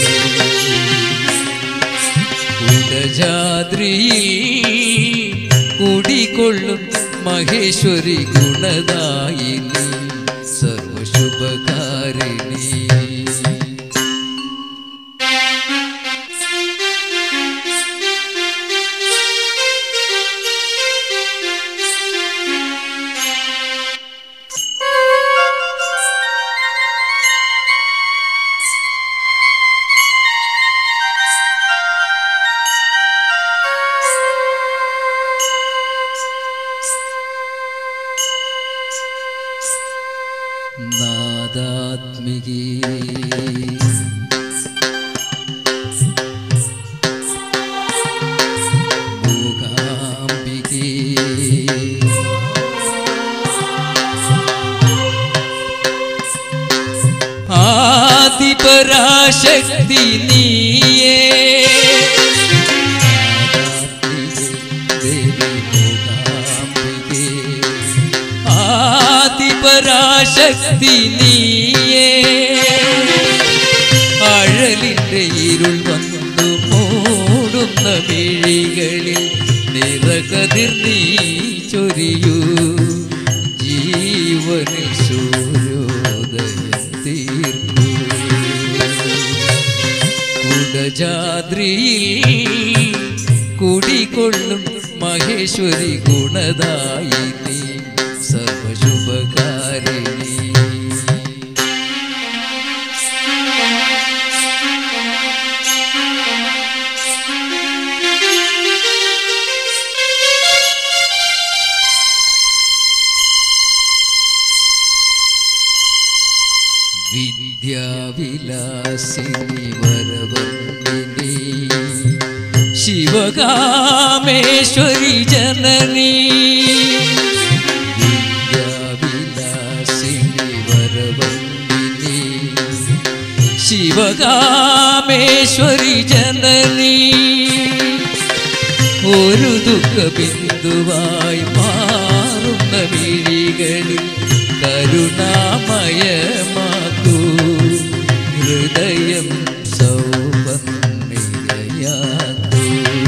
കുടജാദ്രിയിൽ കുടികൊള്ളും മഹേശ്വരി ഗുണദായിനി സർവശുഭകാരിണി നാദാത്മികേ മൂകാംബികേ ആദിപരാശക്തി നീയേ പരാശക്തി നീയേ അഴലിന്റെ ഇരുൾ വന്നു മൂടുന്ന മിഴികളിൽ നിറകതിർ നീ ചൊരിയൂ ജീവനിൽ സൂര്യോദയം തീർക്കൂ കുടജാദ്രിയിൽ കുടികൊള്ളും മഹേശ്വരി ഗുണദായിനി സർവശുഭകാരിണി വിദ്യാവിലാസിനി വരവന്ദിനി ശിവകാമേശ്വരി ജനനി ശിവകാമേശ്വരി ജനനി ഒരു ദുഃഖ ബിന്ദുവായി മാറുന്ന മിഴികളിൽ കരുണാമയമാക്കൂ ഹൃദയം സൗപർണികയാക്കൂ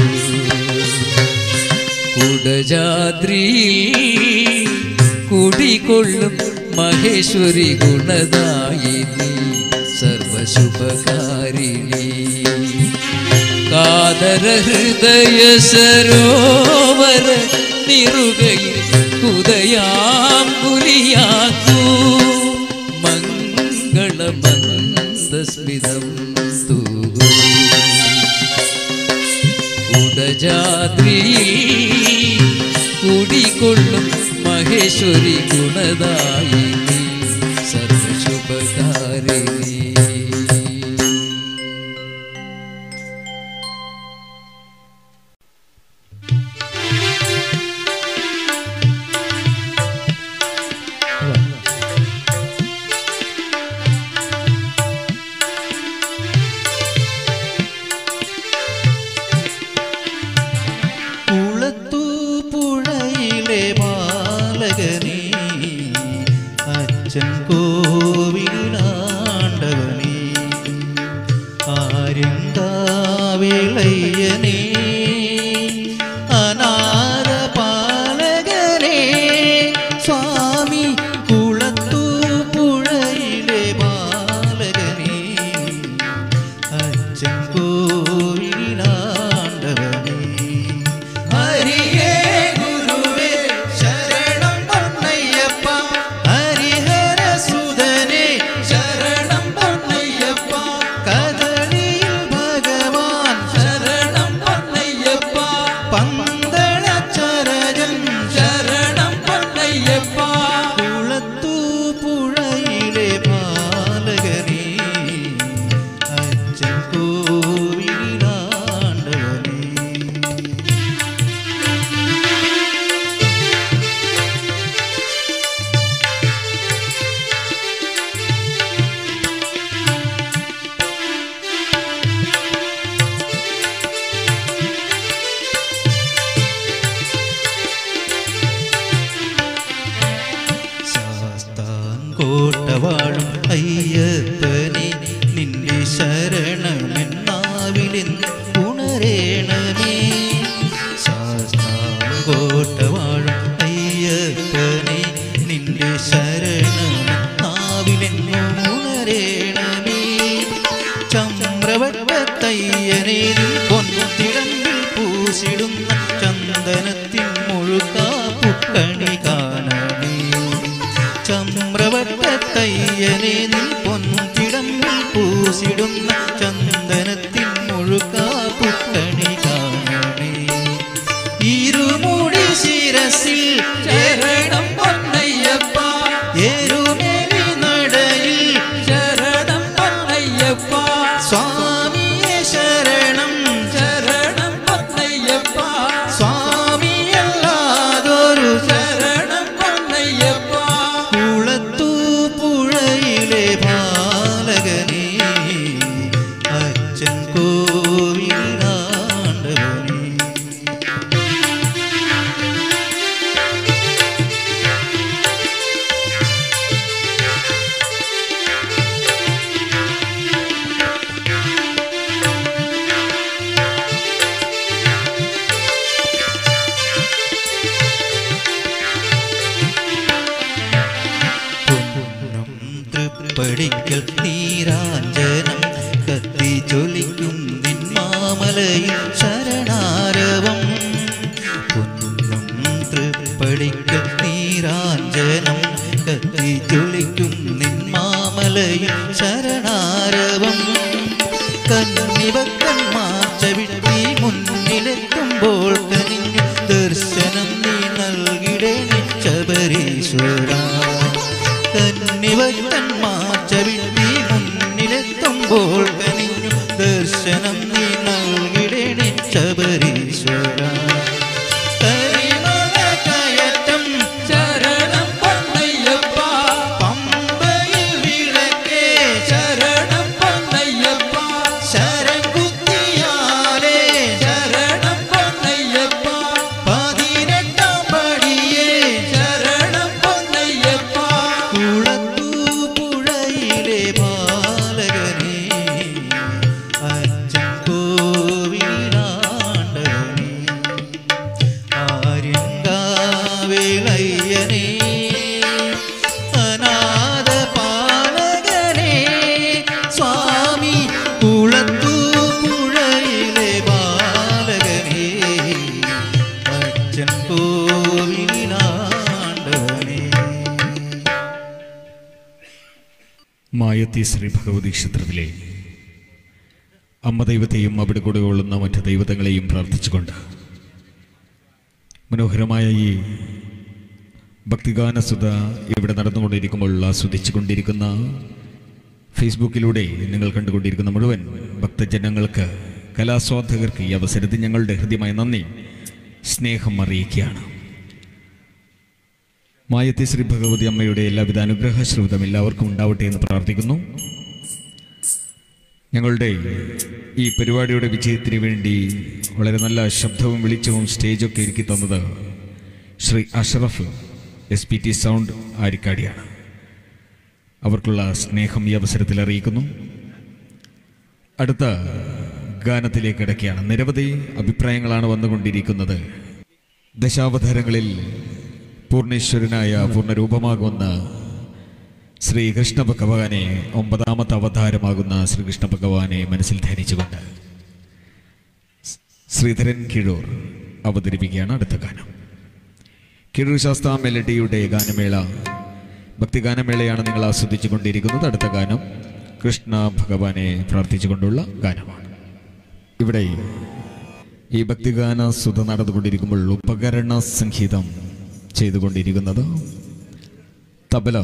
കുടജാദ്രിയിൽ കുടികൊള്ളും മഹേശ്വരി ഗുണദായിനി സർവശുഭകാരിണി കാതര ഹൃദയ സരോവര നിറുകയിൽ ഉദയാംഗുലിയാക്കൂ മംഗളമന്ദസ്മിതം തൂകൂ കുടജാദ്രിയിൽ കുടികൊള്ളും മഹേശ്വരി ഗുണദായിനി സർവശുഭകാരിണി. കോട്ടവാഴും അയ്യപ്പനെ നിന്റെ ശരണമെന്നാവിലിൻ ഉണരേണമേ. ശാസ്താം കോട്ടവാഴും അയ്യപ്പനെ നിന്റെ ശരണമെന്നാവിലിൻ ഉണരേണമേ. ചമ്രവട്ടത്തയ്യനെ പൊന്നുതിടമ്പിൽ പൂശിടുന്ന ചന്ദനത്തിൻ മുഴുക്കാപ്പു കണി കാണണേ. ചമ്രവട്ടത്തയ്യനെ നിൻ പൊൻതിടമ്പിൽ പൂശിടുന്ന ചന്ദനത്തിൻ മുഴുക്കാപ്പു കണി കാണണേ. ഇരുമുടി ശിരസിൽ ശരണം പൊന്നയ്യപ്പ ഏരുമേലി നടയിൽ ശരണം പൊന്നയ്യപ്പ സ്വാമിയെ ശരണം ശരണം പൊന്നയ്യപ്പ സ്വാമിയല്ലാതൊരു ശരണം പൊന്നയ്യപ്പ കുളത്തു പുഴയിലെ ബാലകനെ അച്ഛൻ കോവിലാണ്ടവനെ. തൃപ്പടിക്കൽ നീരാഞ്ജനം കത്തി ജ്വലിക്കും നിന്മാമലയിൽ ശരണാരവം. പൊന്നും തൃപ്പടിക്കൽ നീരാഞ്ജനം കത്തി ജ്വലിക്കും നിന്മാമലയിൽ ശരണാരവം. കന്നിവക്കന്മാർ ചവിട്ടി മുന്നിലെത്തുമ്പോൾ കനിഞ്ഞു ദർശനം നീ നൽകിടേണി ശബരീശ്വര. കന്നിവക്കന്മാർ ചവിട്ടി മുന്നിലെത്തുമ്പോൾ കനിഞ്ഞു ദർശനം നീ നൽകിടേണി ശബരീശ്വര. കരിമല കയറ്റം ശരണം പൊന്നയ്യപ്പ പമ്പയിൽ വിളക്കേ ശരണം പൊന്നയ്യപ്പ ശരം കുത്തിയാലേ ശരണം പൊന്നയ്യപ്പ പതിനെട്ടാം പടിയേ ശരണം പൊന്നയ്യപ്പ കുളത്തു പുഴയിലെ ബാലകനെ അച്ഛൻ മായത്തി ശ്രീ ഭഗവതി ക്ഷേത്രത്തിലെ അമ്മ ദൈവത്തെയും അവിടെ കൂടെ കൊള്ളുന്ന മറ്റ് ദൈവതങ്ങളെയും പ്രാർത്ഥിച്ചുകൊണ്ട് മനോഹരമായ ഈ ഭക്തിഗാനസുധ ഇവിടെ നടന്നുകൊണ്ടിരിക്കുമ്പോൾ ആസ്വദിച്ചുകൊണ്ടിരിക്കുന്ന ഫേസ്ബുക്കിലൂടെ നിങ്ങൾ കണ്ടുകൊണ്ടിരിക്കുന്ന മുഴുവൻ ഭക്തജനങ്ങൾക്ക്, കലാസ്വാദകർക്ക് ഈ അവസരത്തിൽ ഞങ്ങളുടെ ഹൃദ്യമായ നന്ദി, സ്നേഹം അറിയിക്കുകയാണ്. മായത്തി ശ്രീ ഭഗവതി അമ്മയുടെ എല്ലാവിധ അനുഗ്രഹ ശ്രുതം എല്ലാവർക്കും ഉണ്ടാവട്ടെ എന്ന് പ്രാർത്ഥിക്കുന്നു. ഞങ്ങളുടെ ഈ പരിപാടിയുടെ വിജയത്തിന് വേണ്ടി വളരെ നല്ല ശബ്ദവും വെളിച്ചവും സ്റ്റേജൊക്കെ ഒരുക്കി തന്നത് Shri Ashraf S P T sound ആരിക്കാടിയാണ്. അവർക്കുള്ള സ്നേഹം ഈ അവസരത്തിൽ അറിയിക്കുന്നു. അടുത്ത ഗാനത്തിലേക്ക് കിടക്കുകയാണ്. നിരവധി അഭിപ്രായങ്ങളാണ് വന്നുകൊണ്ടിരിക്കുന്നത്. ദശാവതാരങ്ങളിൽ പൂർണ്ണേശ്വരനായ പൂർണ്ണരൂപമാകുന്ന ശ്രീകൃഷ്ണ ഭഗവാനെ, ഒമ്പതാമത്തെ അവതാരമാകുന്ന ശ്രീകൃഷ്ണ ഭഗവാനെ മനസ്സിൽ ധ്യാനിച്ചുകൊണ്ട് ശ്രീധരൻ കീഴൂർ അവതരിപ്പിക്കുകയാണ് അടുത്ത ഗാനം. കീഴൂർ ശാസ്ത്ര മെലഡിയുടെ ഗാനമേള, ഭക്തിഗാനമേളയാണ് നിങ്ങൾ ആസ്വദിച്ചു കൊണ്ടിരിക്കുന്നത്. അടുത്ത ഗാനം കൃഷ്ണ ഭഗവാനെ പ്രാർത്ഥിച്ചുകൊണ്ടുള്ള ഗാനമാണ്. ഇവിടെ ഈ ഭക്തിഗാന സുധ നടന്നുകൊണ്ടിരിക്കുമ്പോൾ ഉപകരണ സംഗീതം ചെയ്തുകൊണ്ടിരിക്കുന്നത് തബല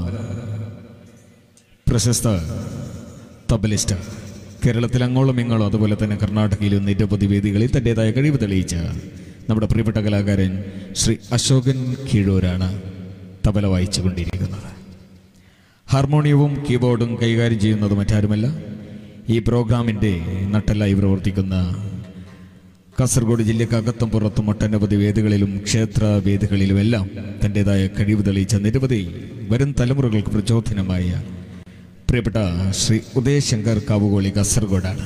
പ്രശസ്ത തബലിസ്റ്റ്, കേരളത്തിൽ അങ്ങോളം ഇങ്ങോളം അതുപോലെ തന്നെ കർണാടകയിലും നിരവധി വേദികളിൽ തൻ്റെതായ കഴിവ് തെളിയിച്ച നമ്മുടെ പ്രിയപ്പെട്ട കലാകാരൻ ശ്രീ അശോകൻ കീഴൂരാണ് തബല വായിച്ചു കൊണ്ടിരിക്കുന്നത്. ഹാർമോണിയവും കീബോർഡും കൈകാര്യം ചെയ്യുന്നത് മറ്റാരുമല്ല, ഈ പ്രോഗ്രാമിൻ്റെ നട്ടെല്ലായി പ്രവർത്തിക്കുന്ന കാസർഗോഡ് ജില്ലക്കകത്തും പുറത്തും ഒട്ടനവധി വേദികളിലും ക്ഷേത്ര വേദികളിലുമെല്ലാം തൻ്റെതായ കഴിവ് തെളിയിച്ച നിരവധി വരും തലമുറകൾക്ക് പ്രചോദനമായ പ്രിയപ്പെട്ട ശ്രീ ഉദയശങ്കർ കാവുകോളി കാസർഗോഡാണ്.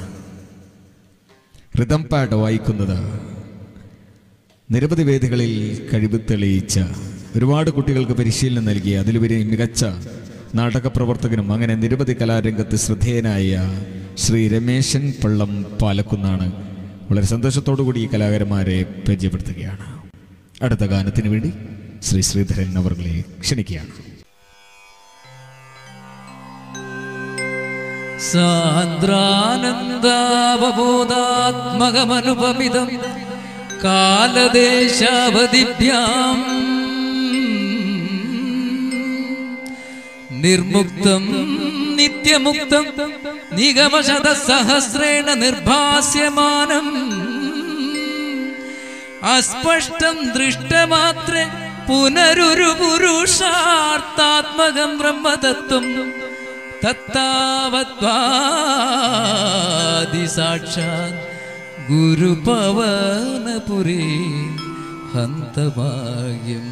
റിതം പാഡ് വായിക്കുന്നത് നിരവധി വേദികളിൽ കഴിവ് തെളിയിച്ച, ഒരുപാട് കുട്ടികൾക്ക് പരിശീലനം നൽകിയ, അതിലുപരി മികച്ച നാടക പ്രവർത്തകനും അങ്ങനെ നിരവധി കലാരംഗത്ത് ശ്രദ്ധേയനായ ശ്രീ രമേശൻ പള്ളം പാലക്കുന്നാണ്. വളരെ സന്തോഷത്തോടു കൂടി ഈ കലാകാരന്മാരെ പരിചയപ്പെടുത്തുകയാണ്. അടുത്ത ഗാനത്തിന് വേണ്ടി ശ്രീ ശ്രീധരൻ അവരെ ക്ഷണിക്കുകയാണ്. സാന്ദ്രാനന്ദാവബോധാത്മകമനുപമിതം കാലദേശാവധിഭ്യാം നിർമുക്തം നിത്യമുക്തം നിഗമശതസഹസ്രേണ നിർഭാസ്യമാനം അസ്പഷ്ടം ദൃഷ്ടമാത്രേ പുനരുരു പുരുഷാർത്ഥാത്മകം ബ്രഹ്മതത്വം തത്താവത്വാദി സാക്ഷാത് ഗുരുപവനപുരേ ഹന്തഭാഗ്യം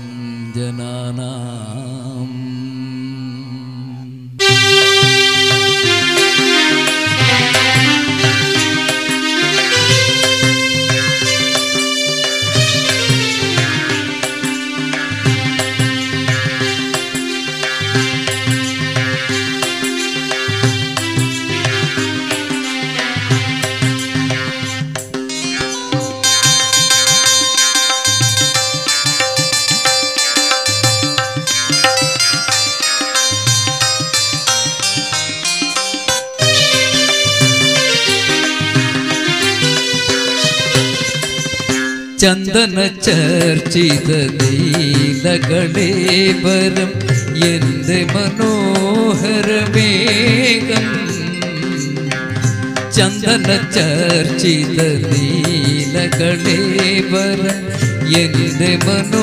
ജനാനാം. ചന്ദന ചർച്ചിത നീലകളേവരം എന്റെ മനോഹരമേകം. ചന്ദന ചർച്ചിത നീലകളേവരം എന്റെ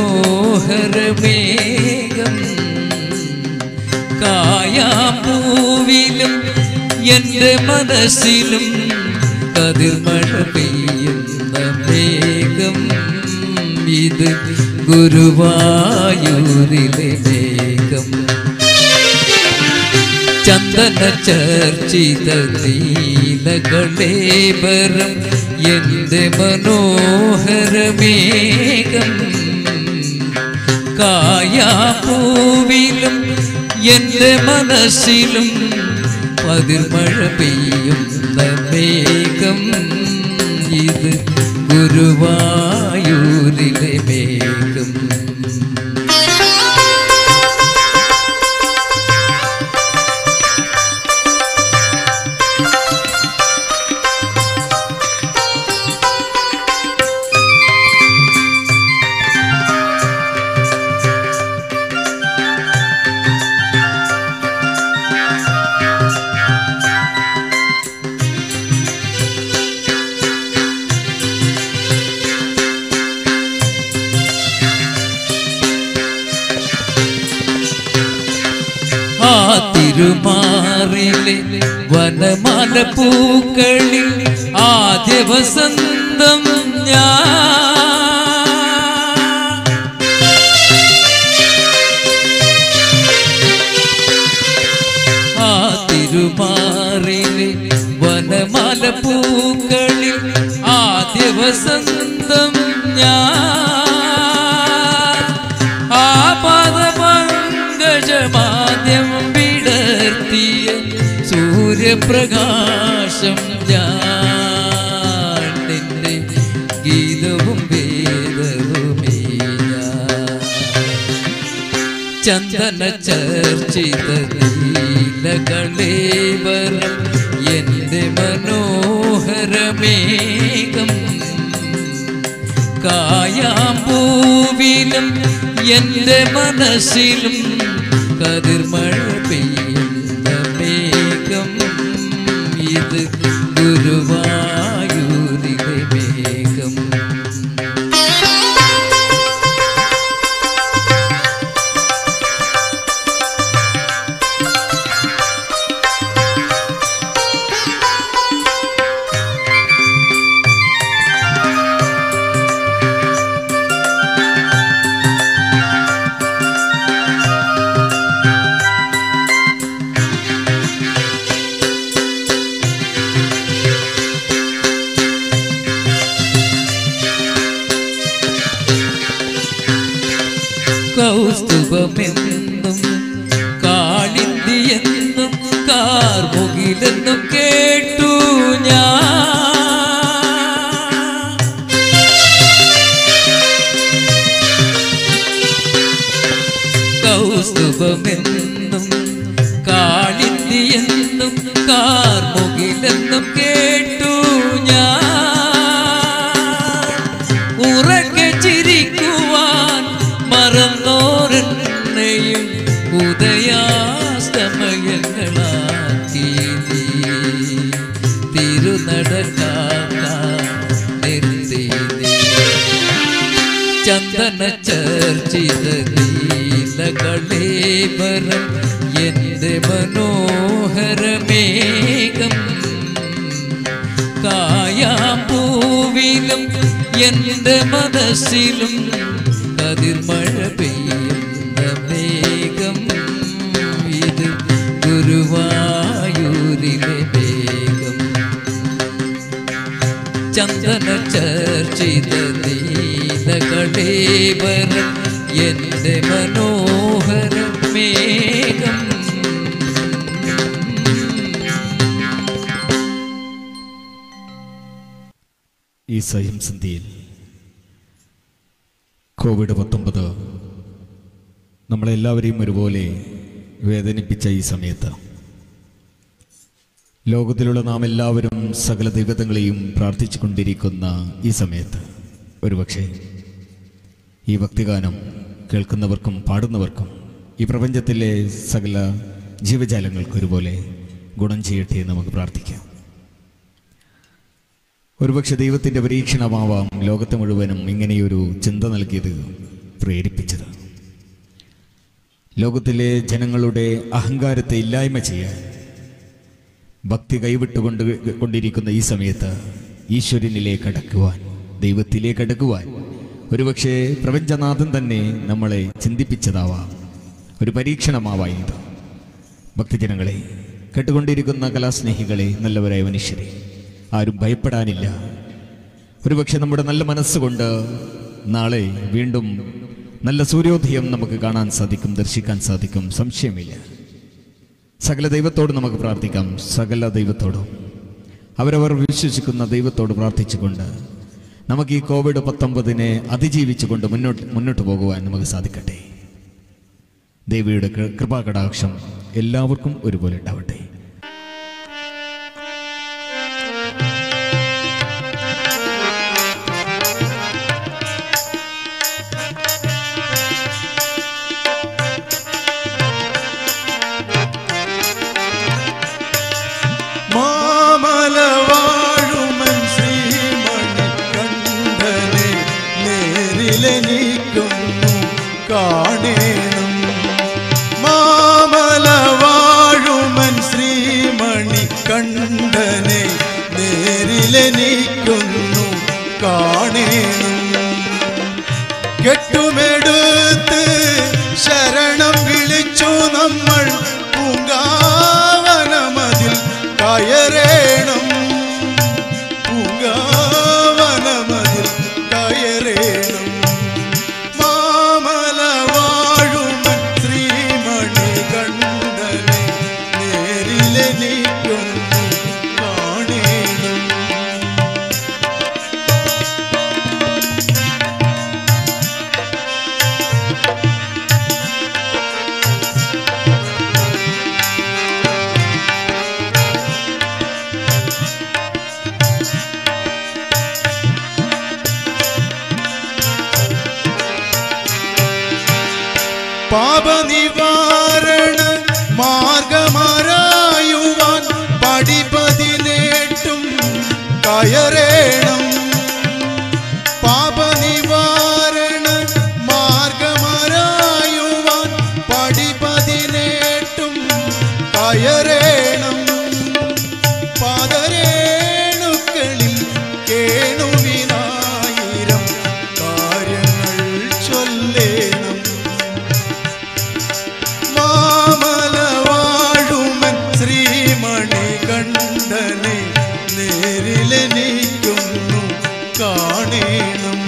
മനോഹരമേകം. കായാപ്പൂവിലും എന്റെ മനസ്സിലും കതിർമഴ പെയ്യുന്ന മേഘം. ഇത് ഗുരുവായൂരിലെ മേഘം. ചന്ദന ചർച്ചിത നീലകളേവരം എന്റെ മനോഹരമേഘം. കായാപ്പൂവിലും എന്റെ മനസ്സിലും പതിർമഴ പെയ്യുന്ന മേഘം. ഇത് ഗുരുവായൂരിലെ മേഘം. തിരുമാറിലെ വനമാല പൂക്കളിൽ ആദ്യ വസന്തം ഞാൻ. ആ തിരുമാറിലെ വനമാല പൂക്കളിൽ ആദ്യ വസന്തം ഞാൻ. ആ പാദപങ്കജമാദ്യം വിടർത്തിയ സൂര്യപ്രകാശം ഞാൻ. നിന്റെ ഗീതവും വേദവുമേ ഞാൻ. ചന്ദന ചർച്ചിത നീലകളേവരം എന്റെ മനോഹരമേഘം. കായാമ്പൂവിലും എന്റെ മനസ്സിലും കതിർമഴ പെയ്യുന്ന മേഘം. ഇത് ഗുരുവായൂരിലെ മേഘം. കൗസ്തുഭമെന്നും കാളിന്തിയെന്നും കാർമുകിലെന്നും കേട്ടു ഞാൻ. കൗസ്തുഭമെന്നും കാളിന്തിയെന്നും കാർമുകിലെന്നും കേട്ടു ഞാൻ. ഉറക്കെ ചിരിക്കുവാൻ മറന്നോരെന്നെയും ഉദയാസ്തമയങ്ങളാക്കി നീ. തിരുനടക്കാക്കാൻ നിർത്തി നീ. ചന്ദന ചർച്ചിത നീലകളേവരം എന്റെ മനോഹരമേഘം. കായാമ്പൂവിലും എന്റെ മനസ്സിലും കതിർമഴ പെയ്യുന്ന മേഘം. ഇത് ഗുരുവായൂരിലെ മേഘം. ചന്ദന ചർച്ചിത നീലകളേവരം എന്റെ മനോഹര മേഘം. ഈ സ്വയം സന്ധ്യയിൽ കോവിഡ് പത്തൊമ്പത് നമ്മളെല്ലാവരെയും ഒരുപോലെ വേദനിപ്പിച്ച ഈ സമയത്ത് ലോകത്തിലുള്ള നാം എല്ലാവരും സകല ദൈവങ്ങളെയും പ്രാർത്ഥിച്ചു കൊണ്ടിരിക്കുന്ന ഈ സമയത്ത് ഒരുപക്ഷെ ഈ ഭക്തിഗാനം കേൾക്കുന്നവർക്കും പാടുന്നവർക്കും ഈ പ്രപഞ്ചത്തിലെ സകല ജീവജാലങ്ങൾക്ക് ഒരുപോലെ ഗുണം ചെയ്യട്ടെ എന്ന് നമുക്ക് പ്രാർത്ഥിക്കാം. ഒരുപക്ഷെ ദൈവത്തിൻ്റെ പരീക്ഷണമാവാം ലോകത്തെ മുഴുവനും ഇങ്ങനെയൊരു ചിന്ത നൽകിയത്, പ്രേരിപ്പിച്ചത്. ലോകത്തിലെ ജനങ്ങളുടെ അഹങ്കാരത്തെ ഇല്ലായ്മ ചെയ്യാൻ ഭക്തി കൈവിട്ടുകൊണ്ട് കൊണ്ടിരിക്കുന്ന ഈ സമയത്ത് ഈശ്വരനിലേക്ക് അടുക്കുവാൻ, ദൈവത്തിലേക്ക് അടുക്കുവാൻ ഒരുപക്ഷെ പ്രപഞ്ചനാഥൻ തന്നെ നമ്മളെ ചിന്തിപ്പിച്ചതാവാം, ഒരു പരീക്ഷണമാവാം ഇത്. ഭക്തജനങ്ങളെ, കേട്ടുകൊണ്ടിരിക്കുന്ന കലാസ്നേഹികളെ, നല്ലവരായ മനുഷ്യരെ, ആരും ഭയപ്പെടാനില്ല. ഒരുപക്ഷെ നമ്മുടെ നല്ല മനസ്സുകൊണ്ട് നാളെ വീണ്ടും നല്ല സൂര്യോദയം നമുക്ക് കാണാൻ സാധിക്കും, ദർശിക്കാൻ സാധിക്കും, സംശയമില്ല. സകല ദൈവത്തോട് നമുക്ക് പ്രാർത്ഥിക്കാം. സകല ദൈവത്തോടും അവരവർ വിശ്വസിക്കുന്ന ദൈവത്തോട് പ്രാർത്ഥിച്ചുകൊണ്ട് നമുക്ക് ഈ കോവിഡ് പത്തൊമ്പതിനെ അതിജീവിച്ചുകൊണ്ട് മുന്നോട്ട് മുന്നോട്ട് പോകുവാൻ നമുക്ക് സാധിക്കട്ടെ. ദേവിയുടെ കൃപാകടാക്ഷം എല്ലാവർക്കും ഒരുപോലെ ഉണ്ടാവട്ടെ. കാണേണം മാമല വാഴുമൻ ശ്രീ നേരിലെനിക്കൊന്നു കാണേണം. കെട്ടുമെടുത്ത് ശരണം വിളിച്ചു നമ്മൾ പൂങ്കാവനമതിൽ കയറേണം. പൂങ്കാവനമതിൽ കയറേണം. മാമല വാഴുമൻ ശ്രീമണി കണ്ഠനെ നേരിലെനിക്കൊന്നു കാണേണം. പാപനിവാരണ മാർഗമറായുവാൻ പടിപതിനേട്ടും കയറേണം. പാപനിവാരണ മാർഗമറായുവാൻ പടിപതിനേട്ടും കയറേണം. പാദരേണുക്കളിൽ കേണുവിനായിരം കാര്യങ്ങൾ ചൊല്ലേണം. മാമല വാഴുമൻ ശ്രീമണി കണ്ഠനെ നേരിലെനിക്കൊന്നു കാണേണം.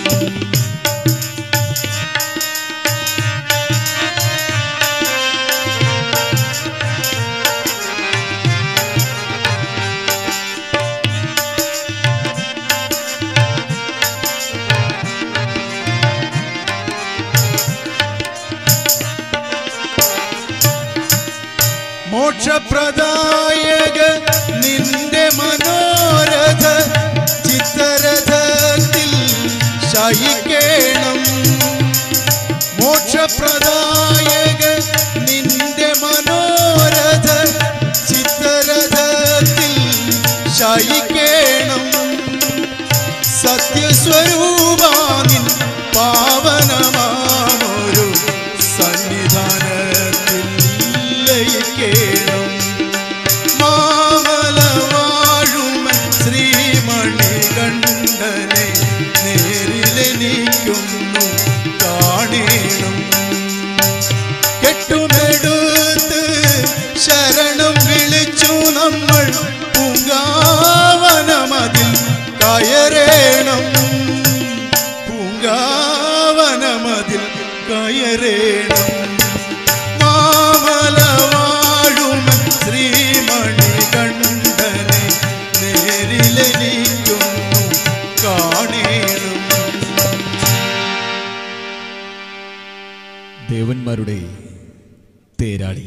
മോക്ഷപ്രദായക നിന്റെ മനോരഥ ചിത്തരഥത്തിൽ ശയിക്കേണം. മോക്ഷപ്രദായക നിന്റെ മനോരഥ ചിത്തരഥത്തിൽ ശയിക്കേണം. സത്യസ്വരൂപാനിൻ പാവനമാണൊരു സന്നിധാനത്തിൽ ലയിക്കേണം. മാമല വാഴുമൻ ശ്രീമണി കണ്ഠനെ നേരിലെനിക്കൊന്നു കാണേണം. കെട്ടുമെടുത്ത് ശരണം വിളിച്ചു നമ്മൾ പൂങ്കാവനമതിൽ കയറേണം. പൂങ്കാവനമതിൽ കയറേണം. മാമല വാഴുമൻ ശ്രീമണി കണ്ഠനെ നേരിലെനിക്കൊന്നു കാണേണം. ദേവന്മാരുടെ തേരാളി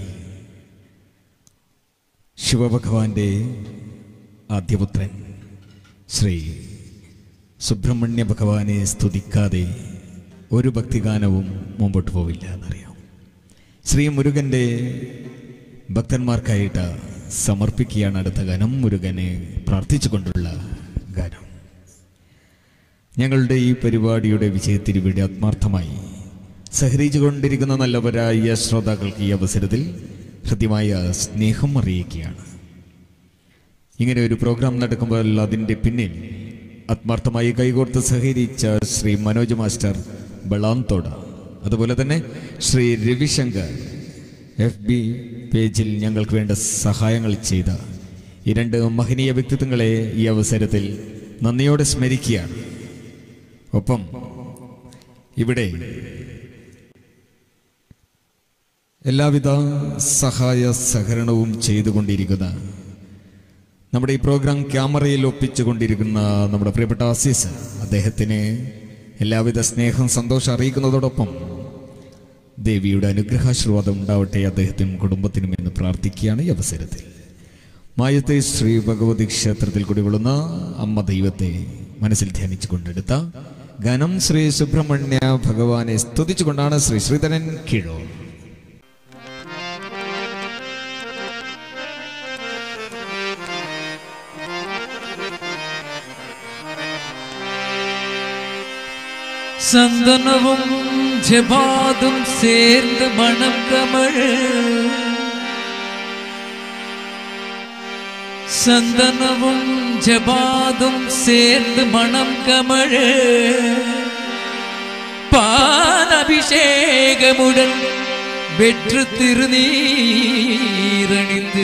ശിവഭഗവാന്റെ ആദ്യപുത്രൻ ശ്രീ സുബ്രഹ്മണ്യ ഭഗവാനെ സ്തുതിക്കാതെ ഒരു ഭക്തിഗാനവും മുമ്പോട്ട് പോവില്ല എന്നറിയാം. ശ്രീ മുരുകൻ്റെ ഭക്തന്മാർക്കായിട്ട് സമർപ്പിക്കുകയാണ് അടുത്ത ഗാനം. മുരുകനെ പ്രാർത്ഥിച്ചുകൊണ്ടുള്ള ഗാനം. ഞങ്ങളുടെ ഈ പരിപാടിയുടെ വിജയത്തിന് വേണ്ടി ആത്മാർത്ഥമായി സഹകരിച്ചുകൊണ്ടിരിക്കുന്ന നല്ലവരായ ശ്രോതാക്കൾക്ക് ഈ അവസരത്തിൽ ഹൃദ്യമായ സ്നേഹം അറിയിക്കുകയാണ്. ഇങ്ങനെ ഒരു പ്രോഗ്രാം നടക്കുമ്പോൾ അതിൻ്റെ പിന്നിൽ ആത്മാർത്ഥമായി കൈകോർത്ത് സഹകരിച്ച ശ്രീ മനോജ് മാസ്റ്റർ ബളാന്തോട്, അതുപോലെ തന്നെ ശ്രീ രവിശങ്കർ എഫ് ബി പേജിൽ ഞങ്ങൾക്ക് വേണ്ട സഹായങ്ങൾ ചെയ്ത ഈ രണ്ട് മഹനീയ വ്യക്തിത്വങ്ങളെ ഈ അവസരത്തിൽ നന്ദിയോടെ സ്മരിക്കുകയാണ്. ഒപ്പം ഇവിടെ എല്ലാവിധ സഹായ സഹകരണവും ചെയ്തുകൊണ്ടിരിക്കുന്ന നമ്മുടെ ഈ പ്രോഗ്രാം ക്യാമറയിൽ ഒപ്പിച്ചുകൊണ്ടിരിക്കുന്ന നമ്മുടെ പ്രിയപ്പെട്ട ആസീസ്, അദ്ദേഹത്തിന് എല്ലാവിധ സ്നേഹം സന്തോഷം അറിയിക്കുന്നതോടൊപ്പം ദേവിയുടെ അനുഗ്രഹാശീർവാദം ഉണ്ടാവട്ടെ അദ്ദേഹത്തിനും കുടുംബത്തിനും എന്ന് പ്രാർത്ഥിക്കുകയാണ്. ഈ അവസരത്തിൽ മായത്തെ ശ്രീ ഭഗവതി ക്ഷേത്രത്തിൽ കുടികൊള്ളുന്ന അമ്മ ദൈവത്തെ മനസ്സിൽ ധ്യാനിച്ചു കൊണ്ടെടുത്ത ഗാനം ശ്രീ സുബ്രഹ്മണ്യ ഭഗവാനെ സ്തുതിച്ചുകൊണ്ടാണ് ശ്രീ ശ്രീധരൻ കീഴൂർ. சந்தனவும் ஜபாதும் சேர்ந்து மணம் கமழ் சந்தனமும் ஜபாதும் சேர்ந்து மணம் கமழ பாலபிஷேகமுடன் வெற்று திருநீரணிந்து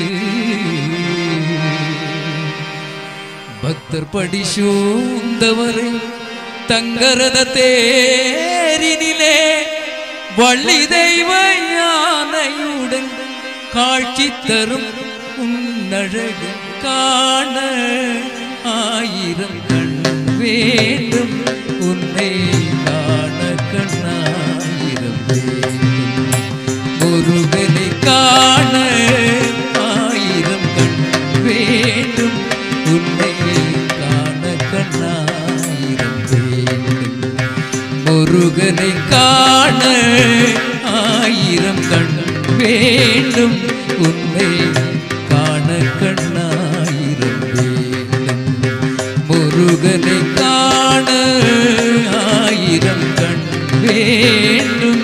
பக்தர் படி சூழ்ந்தவரை தங்கரத தேரினிலே வள்ளி தெய்வ யானையுடன் காட்சி தரும் உன்னழகு காண ஆயிரம் கண் வேண்டும் உன்னை காண கண்ணாயிரம் வேண்டும் முருகனை காண ஆயிரம் கண் வேண்டும் உன்னை காண கண்ணாயிரம் வேண்டும் முருகனை காண ஆயிரம் கண் வேண்டும் உன்னை காண கண்ணாயிரம் வேண்டும் முருகனை காண ஆயிரம் கண் வேண்டும்.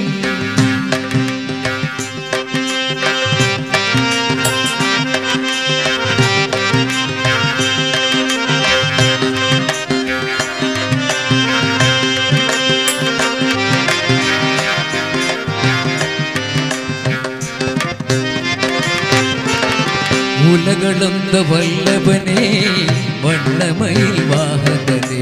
உலகளந்த வல்லபனே வண்ணமயில் வாகனனே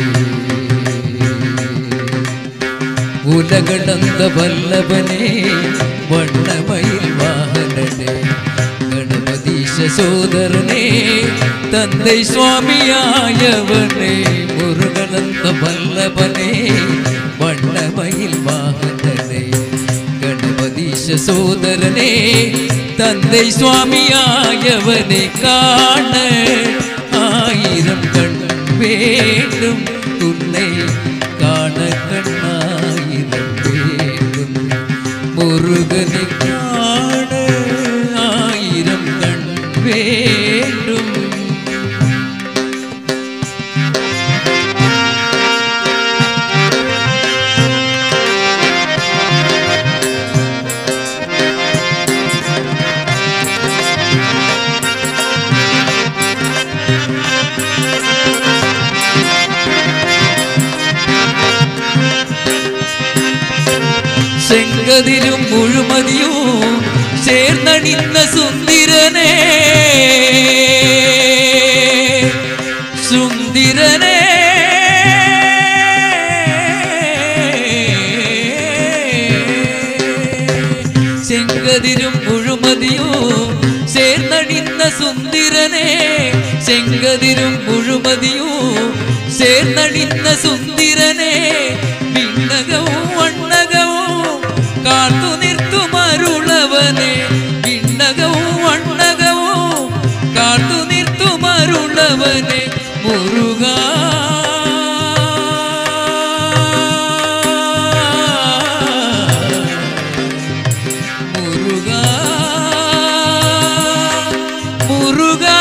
உலகளந்த வல்லபனே வண்ணமயில் வாகனனே கணபதீஷ சோதரனே தந்தை சுவாமியாயவனே முருகனந்த வல்லபனே வண்ணமயில் வாகனனே கணபதீஷ சோதரனே தந்தை சுவாமியாயவனை காண ஆயிரம் கண் வேண்டும் உன்னை காண கண்ணாயிரம் வேண்டும் முருகனை காண ஆயிரம் கண் வேண்டும். செங்கதிரும் முழுமதியும் சேர்ந்தணிந்த சுந்திரனே சுந்திரனே செங்கதிரும் முழுமதியும் சேர்ந்தணிந்த சுந்திரனே செங்கதிரும் முழுமதியும் சேர்ந்தணிந்த சுந்திரனே விண்ணகவும் வண்ணகவும் காத்து நிற்கும் அருளவனே விண்ணகவும் வண்ணகவும் காத்து நிற்கும் அருளவனே முருகா முருகா முருகா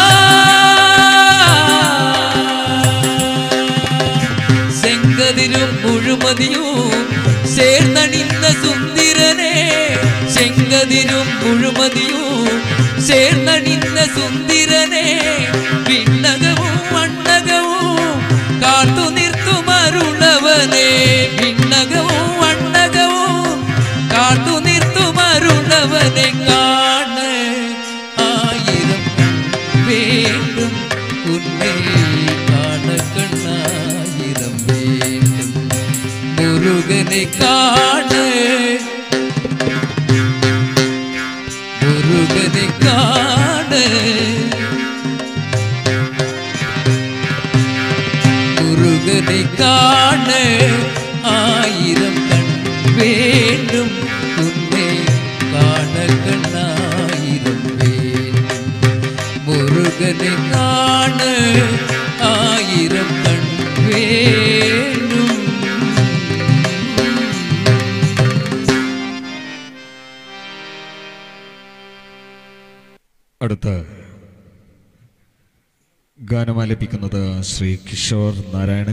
செங்கதிரும் முழுமதியும் சேர்ந்தணிந்த சுந்திரனே செங்கதிரும் முழுமதியும் சேர்ந்தணிந்த சுந்திரனே விண்ணகவும் வண்ணகவும் காத்து நிற்கும் அருளவனே விண்ணகவும் வண்ணகவும் காத்து நிற்கும் அருளவனை காண ஆயிரம் வேண்டும் உன்னை காண கண்ணாயிரம் வேண்டும் முருகனை காண முருகனை காண முருகனை காண ஆயிரம் கண் வேண்டும் உன்னை காண கண்ணாயிரம் வேண்டும் முருகனை காண ஆயிரம் கண் வேண்டும். അടുത്ത ഗാനമാലപിക്കുന്നത് ശ്രീ കിഷോർ നാരായണൻ.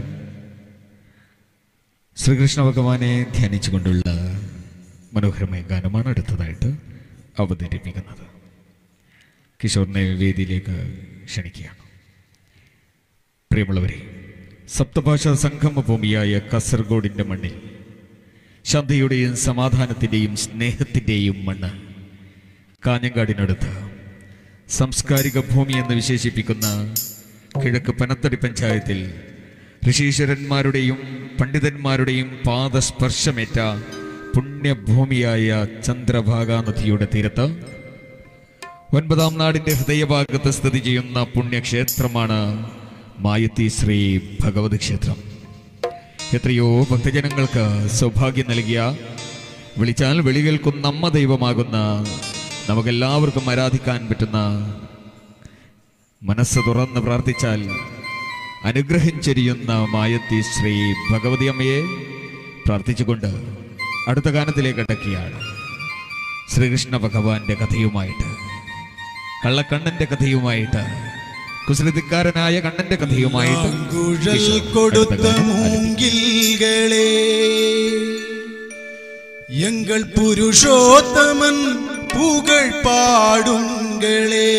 ശ്രീകൃഷ്ണ ഭഗവാനെ ധ്യാനിച്ചുകൊണ്ടുള്ള മനോഹരമായ ഗാനമാണ് അടുത്തതായിട്ട് അവതരിപ്പിക്കുന്നത്. കിഷോറിനെ വേദിയിലേക്ക് ക്ഷണിക്കുകയാണ്. പ്രിയമുള്ളവരെ, സപ്തഭാഷാ സംഗമ ഭൂമിയായ കാസർഗോഡിൻ്റെ മണ്ണിൽ ശാന്തിയുടെയും സമാധാനത്തിൻ്റെയും സ്നേഹത്തിൻ്റെയും മണ്ണ്, കാഞ്ഞങ്ങാടിനടുത്ത് സാംസ്കാരിക ഭൂമി എന്ന് വിശേഷിപ്പിക്കുന്ന കിഴക്ക് പനത്തടി പഞ്ചായത്തിൽ ഋഷീശ്വരന്മാരുടെയും പണ്ഡിതന്മാരുടെയും പാദസ്പർശമേറ്റ പുണ്യഭൂമിയായ ചന്ദ്രഭാഗാ നദിയുടെ തീരത്ത് ഒൻപതാം നാടിൻ്റെ ഹൃദയഭാഗത്ത് സ്ഥിതി ചെയ്യുന്ന പുണ്യക്ഷേത്രമാണ് മായത്തി ശ്രീ ഭഗവതി ക്ഷേത്രം. എത്രയോ ഭക്തജനങ്ങൾക്ക് സൗഭാഗ്യം നൽകിയ, വിളിച്ചാൽ വിളി കേൾക്കുന്ന അമ്മ ദൈവമാകുന്ന, നമുക്കെല്ലാവർക്കും ആരാധിക്കാൻ പറ്റുന്ന, മനസ്സ് തുറന്ന് പ്രാർത്ഥിച്ചാൽ അനുഗ്രഹം ചൊരിയുന്ന മായത്തി ശ്രീ ഭഗവതി അമ്മയെ പ്രാർത്ഥിച്ചുകൊണ്ട് അടുത്ത ഗാനത്തിലേക്ക് അടക്കിയാണ്. ശ്രീകൃഷ്ണ ഭഗവാന്റെ കഥയുമായിട്ട്, കള്ളക്കണ്ണന്റെ കഥയുമായിട്ട്, കുസൃതിക്കാരനായ കണ്ണന്റെ കഥയുമായിട്ട് കൊടുത്ത മൂങ്കിൽകളെ എങ്കൾ പുരുഷോത്തമൻ പുകഴ് പാടുങ്ങളെ.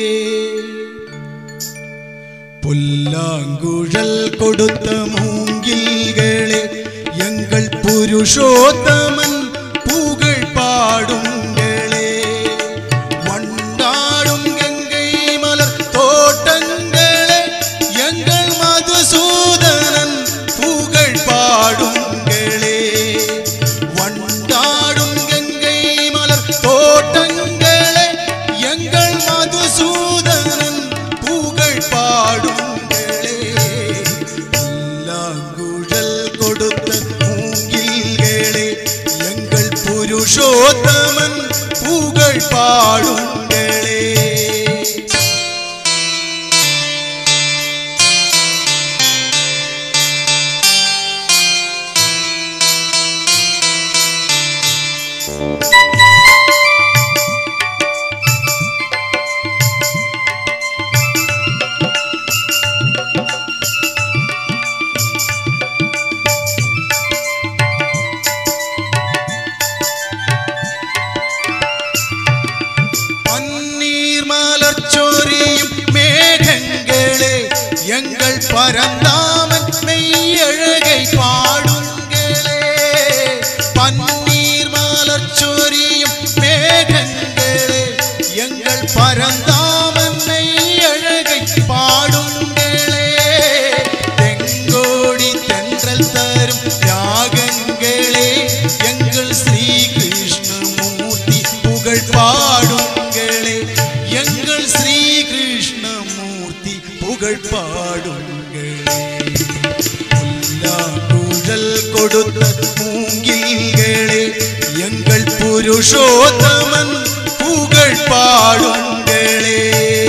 പുല്ലാങ്കുഴൽ കൊടുത്ത മൂങ്കിൽകളെ എങ്കൾ പുരുഷോത്തമൻ പുകഴ് പാടുങ്ങളെ. വണ്ടാടും ഗംഗൈ മലർ തോട്ടങ്ങളെ എങ്കൾ മധുസൂദനൻ പുകഴ് പാടുങ്ങളെ. വണ്ടാടും ഗംഗൈ മലർ തോട്ടങ്ങളെ എങ്കൾ മധുസൂദനൻ പുകഴ് പാടുങ്ങളെ. പുല്ലാങ്കുഴൽ കൊടുത്ത മൂങ്കിൽകളെ എങ്കൾ പുരുഷോത്തമൻ പുകഴ് പാടുങ്ങളെ. எங்கள் பரந்தாமன் மெய்யழகை பாடுங்களே. பன்னீர் மலர் சொரியும் மேகங்களே எங்கள் பரந்தாமன் மெய்யழகை பாடுங்களே. தெங்கோடி தென்றல் தரும் யாகங்களே எங்கள் ஸ்ரீ கிருஷ்ணமூர்த்தி புகழ் பாடுங்களே. எங்கள் ஸ்ரீ கிருஷ்ணமூர்த்தி புகழ் பாடுங்களே. புல்லாங்குழல் கொடுத்த மூங்கில்களே எங்கள் புருஷோத்தமன் புகழ் பாடுங்களே.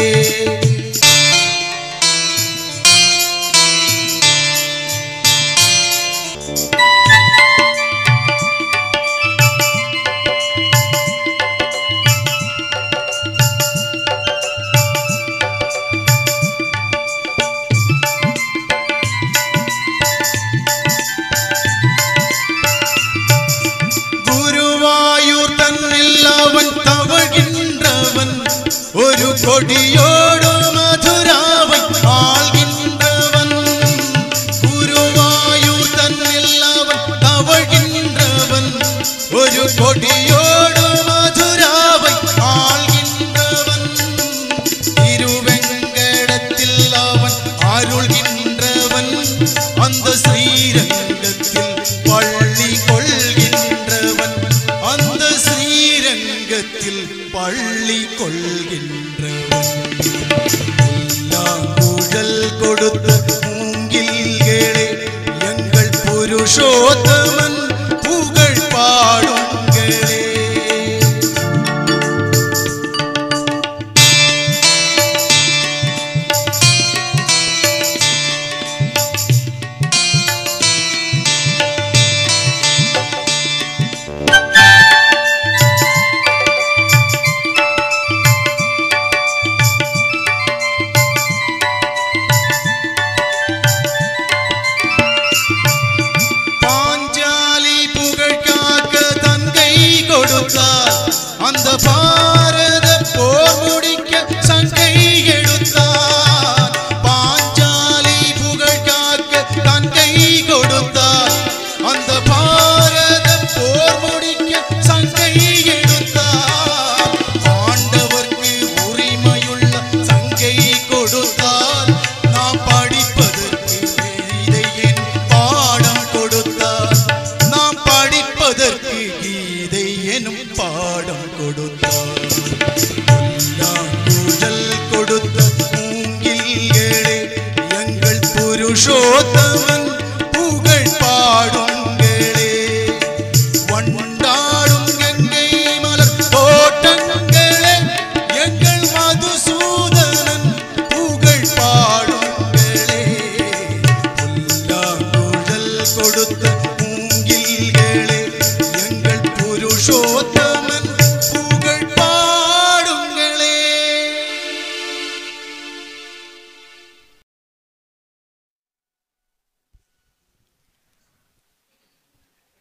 ഒരു കൊടിയോടു മധുരാവൈ ആൾകിன்றവൻ. ഗുരുവായൂർ തന്നില്ലവൻ തവഴ്കിன்றവൻ. ഒരു കൊടിയോടു മധുരാവൈ ആൾകിன்றവൻ. തിരുവെങ്കടത്തിൽ അവൻ അരുൾകിன்றവൻ. அந்த ശ്രീരംഗത്തിൽ പള്ളി കൊள்கின்றവൻ. அந்த ശ്രീരംഗത്തിൽ പള്ളി കൊள்கின்றവൻ.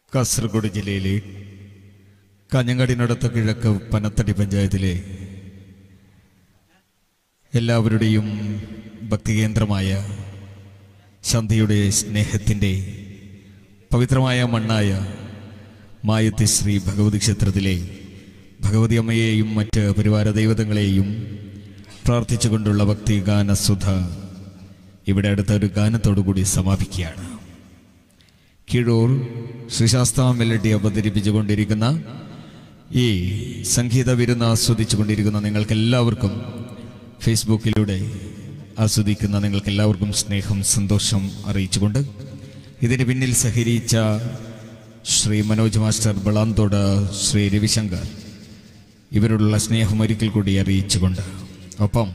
കാസർഗോഡ് ജില്ലയിലെ കാഞ്ഞങ്ങാടിനടുത്ത കിഴക്ക് പനത്തടി പഞ്ചായത്തിലെ എല്ലാവരുടെയും ഭക്തികേന്ദ്രമായ ശാന്തിയുടെ സ്നേഹത്തിൻ്റെ പവിത്രമായ മണ്ണായ മായത്തി ശ്രീ ഭഗവതി ക്ഷേത്രത്തിലെ ഭഗവതി അമ്മയെയും മറ്റ് പരിവാര ദൈവതങ്ങളെയും പ്രാർത്ഥിച്ചുകൊണ്ടുള്ള ഭക്തിഗാനസുധ ഇവിടെ അടുത്ത ഒരു ഗാനത്തോടുകൂടി സമാപിക്കുകയാണ്. കീഴൂർ ശ്രീശാസ്താ മെലഡി അവതരിപ്പിച്ചുകൊണ്ടിരിക്കുന്ന ഈ സംഗീത വിരുന്ന് ആസ്വദിച്ചുകൊണ്ടിരിക്കുന്ന നിങ്ങൾക്കെല്ലാവർക്കും, ഫേസ്ബുക്കിലൂടെ ആസ്വദിക്കുന്ന നിങ്ങൾക്കെല്ലാവർക്കും സ്നേഹം സന്തോഷം അറിയിച്ചുകൊണ്ട് ഇതിന് പിന്നിൽ സഹകരിച്ച ശ്രീ മനോജ് മാസ്റ്റർ ബളാന്തോട്, ശ്രീ രവിശങ്കർ, ഇവരോടുള്ള സ്നേഹം ഒരിക്കൽ കൂടി അറിയിച്ചുകൊണ്ട്, ഒപ്പം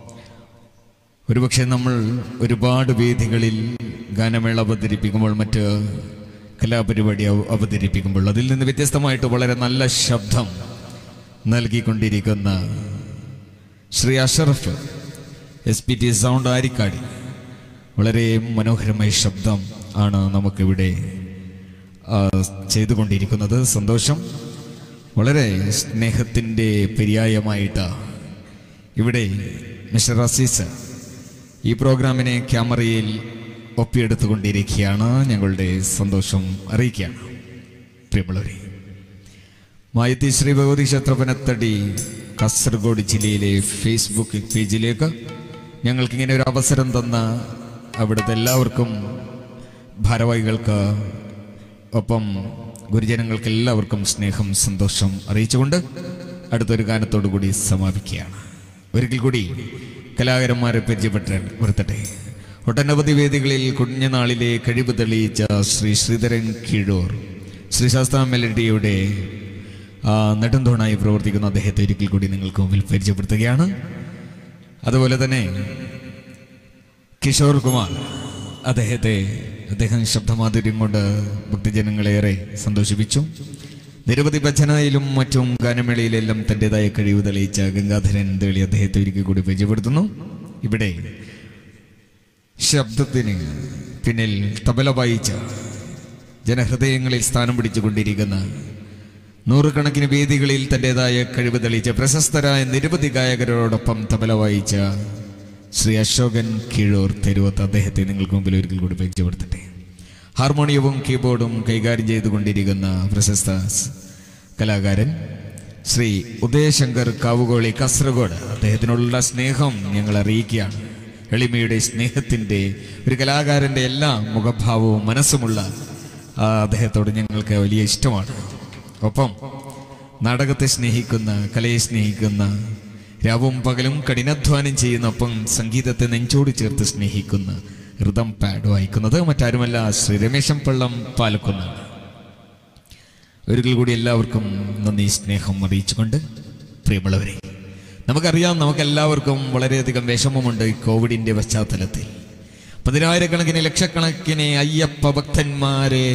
ഒരുപക്ഷെ നമ്മൾ ഒരുപാട് വേദികളിൽ ഗാനമേള അവതരിപ്പിക്കുമ്പോൾ, മറ്റ് കലാപരിപാടി അവതരിപ്പിക്കുമ്പോൾ അതിൽ നിന്ന് വ്യത്യസ്തമായിട്ട് വളരെ നല്ല ശബ്ദം നൽകിക്കൊണ്ടിരിക്കുന്ന Shri Ashraf S P T sound Arikkady, വളരെ മനോഹരമായ ശബ്ദം ആണ് നമുക്കിവിടെ ചെയ്തുകൊണ്ടിരിക്കുന്നത്. സന്തോഷം. വളരെ സ്നേഹത്തിൻ്റെ പര്യായമായിട്ട് ഇവിടെ മിസ്റ്റർ അസീസ് ഈ പ്രോഗ്രാമിനെ ക്യാമറയിൽ ഒപ്പിയെടുത്തുകൊണ്ടിരിക്കുകയാണ്. ഞങ്ങളുടെ സന്തോഷം അറിയിക്കുകയാണ്. പ്രിയമുള്ളവരെ, മായത്തി ശ്രീ ഭഗവതി ക്ഷേത്ര പനത്തടി കാസർഗോഡ് ജില്ലയിലെ ഫേസ്ബുക്ക് പേജിലേക്ക് ഞങ്ങൾക്കിങ്ങനെ ഒരു അവസരം തന്ന അവിടുത്തെ എല്ലാവർക്കും, ഭാരവാഹികൾക്ക്, ഒപ്പം ഗുരുജനങ്ങൾക്ക് എല്ലാവർക്കും സ്നേഹം സന്തോഷം അറിയിച്ചുകൊണ്ട് അടുത്തൊരു ഗാനത്തോടു കൂടി സമാപിക്കുകയാണ്. ഒരിക്കൽ കൂടി കലാകാരന്മാരെ പരിചയപ്പെടുത്തട്ടെ. ഒട്ടനവധി വേദികളിൽ കുഞ്ഞനാളിലെ കഴിവ് തെളിയിച്ച ശ്രീ ശ്രീധരൻ കീഴൂർ ശ്രീശാസ്താ മെലഡിയുടെ നെടുന്തൂണായി പ്രവർത്തിക്കുന്ന അദ്ദേഹത്തെ ഒരിക്കൽ കൂടി നിങ്ങൾക്ക് മുമ്പിൽ പരിചയപ്പെടുത്തുകയാണ്. അതുപോലെ തന്നെ കിഷോർ കുമാർ, അദ്ദേഹത്തെ അദ്ദേഹം ശബ്ദമാധുര്യം കൊണ്ട് ഭക്തജനങ്ങളേറെ സന്തോഷിപ്പിച്ചു. നിരവധി ഭജനയിലും മറ്റും ഗാനമേളയിലെല്ലാം തൻ്റെതായ കഴിവ് തെളിയിച്ച ഗംഗാധരൻ തേളി അദ്ദേഹത്തെ ഒരിക്കൽ കൂടി പരിചയപ്പെടുത്തുന്നു. ഇവിടെ ശബ്ദത്തിന് പിന്നിൽ തബല വായിച്ച, ജനഹൃദയങ്ങളിൽ സ്ഥാനം പിടിച്ചുകൊണ്ടിരിക്കുന്ന, നൂറുകണക്കിന് വേദികളിൽ തൻ്റെതായ കഴിവ് തെളിയിച്ച പ്രശസ്തരായ നിരവധി ഗായകരോടൊപ്പം തബല വായിച്ച ശ്രീ അശോകൻ കീഴൂർ തെരുവത്ത്, അദ്ദേഹത്തെ നിങ്ങൾക്ക് മുമ്പിൽ ഒരിക്കൽ കൂടി പരിചയപ്പെടുത്തട്ടെ. ഹാർമോണിയവും കീബോർഡും കൈകാര്യം ചെയ്തുകൊണ്ടിരിക്കുന്ന പ്രശസ്ത കലാകാരൻ ശ്രീ ഉദയശങ്കർ കാവുകോളി കാസർഗോഡ്, അദ്ദേഹത്തിനുള്ള സ്നേഹം ഞങ്ങൾ അറിയിക്കുകയാണ്. എളിമയുടെ സ്നേഹത്തിൻ്റെ ഒരു കലാകാരൻ്റെ എല്ലാ മുഖഭാവവും മനസ്സുമുള്ള അദ്ദേഹത്തോട് ഞങ്ങൾക്ക് വലിയ ഇഷ്ടമാണ്. ഒപ്പം നാടകത്തെ സ്നേഹിക്കുന്ന, കലയെ സ്നേഹിക്കുന്ന, രാവും പകലും കഠിനാധ്വാനം ചെയ്യുന്ന, ഒപ്പം സംഗീതത്തെ നെഞ്ചോട് ചേർത്ത് സ്നേഹിക്കുന്ന, ഋതം പാഡ് വായിക്കുന്നത് മറ്റാരുമല്ല ശ്രീ രമേശം പള്ളം പാലക്കുന്നാണ്. ഒരിക്കൽ കൂടി എല്ലാവർക്കും നന്ദി, സ്നേഹം അറിയിച്ചുകൊണ്ട്, പ്രിയമുള്ളവരെ, നമുക്കറിയാം, നമുക്കെല്ലാവർക്കും വളരെയധികം വിഷമമുണ്ട് ഈ കോവിഡിൻ്റെ പശ്ചാത്തലത്തിൽ. പതിനായിരക്കണക്കിന് ലക്ഷക്കണക്കിന് അയ്യപ്പ ഭക്തന്മാരെ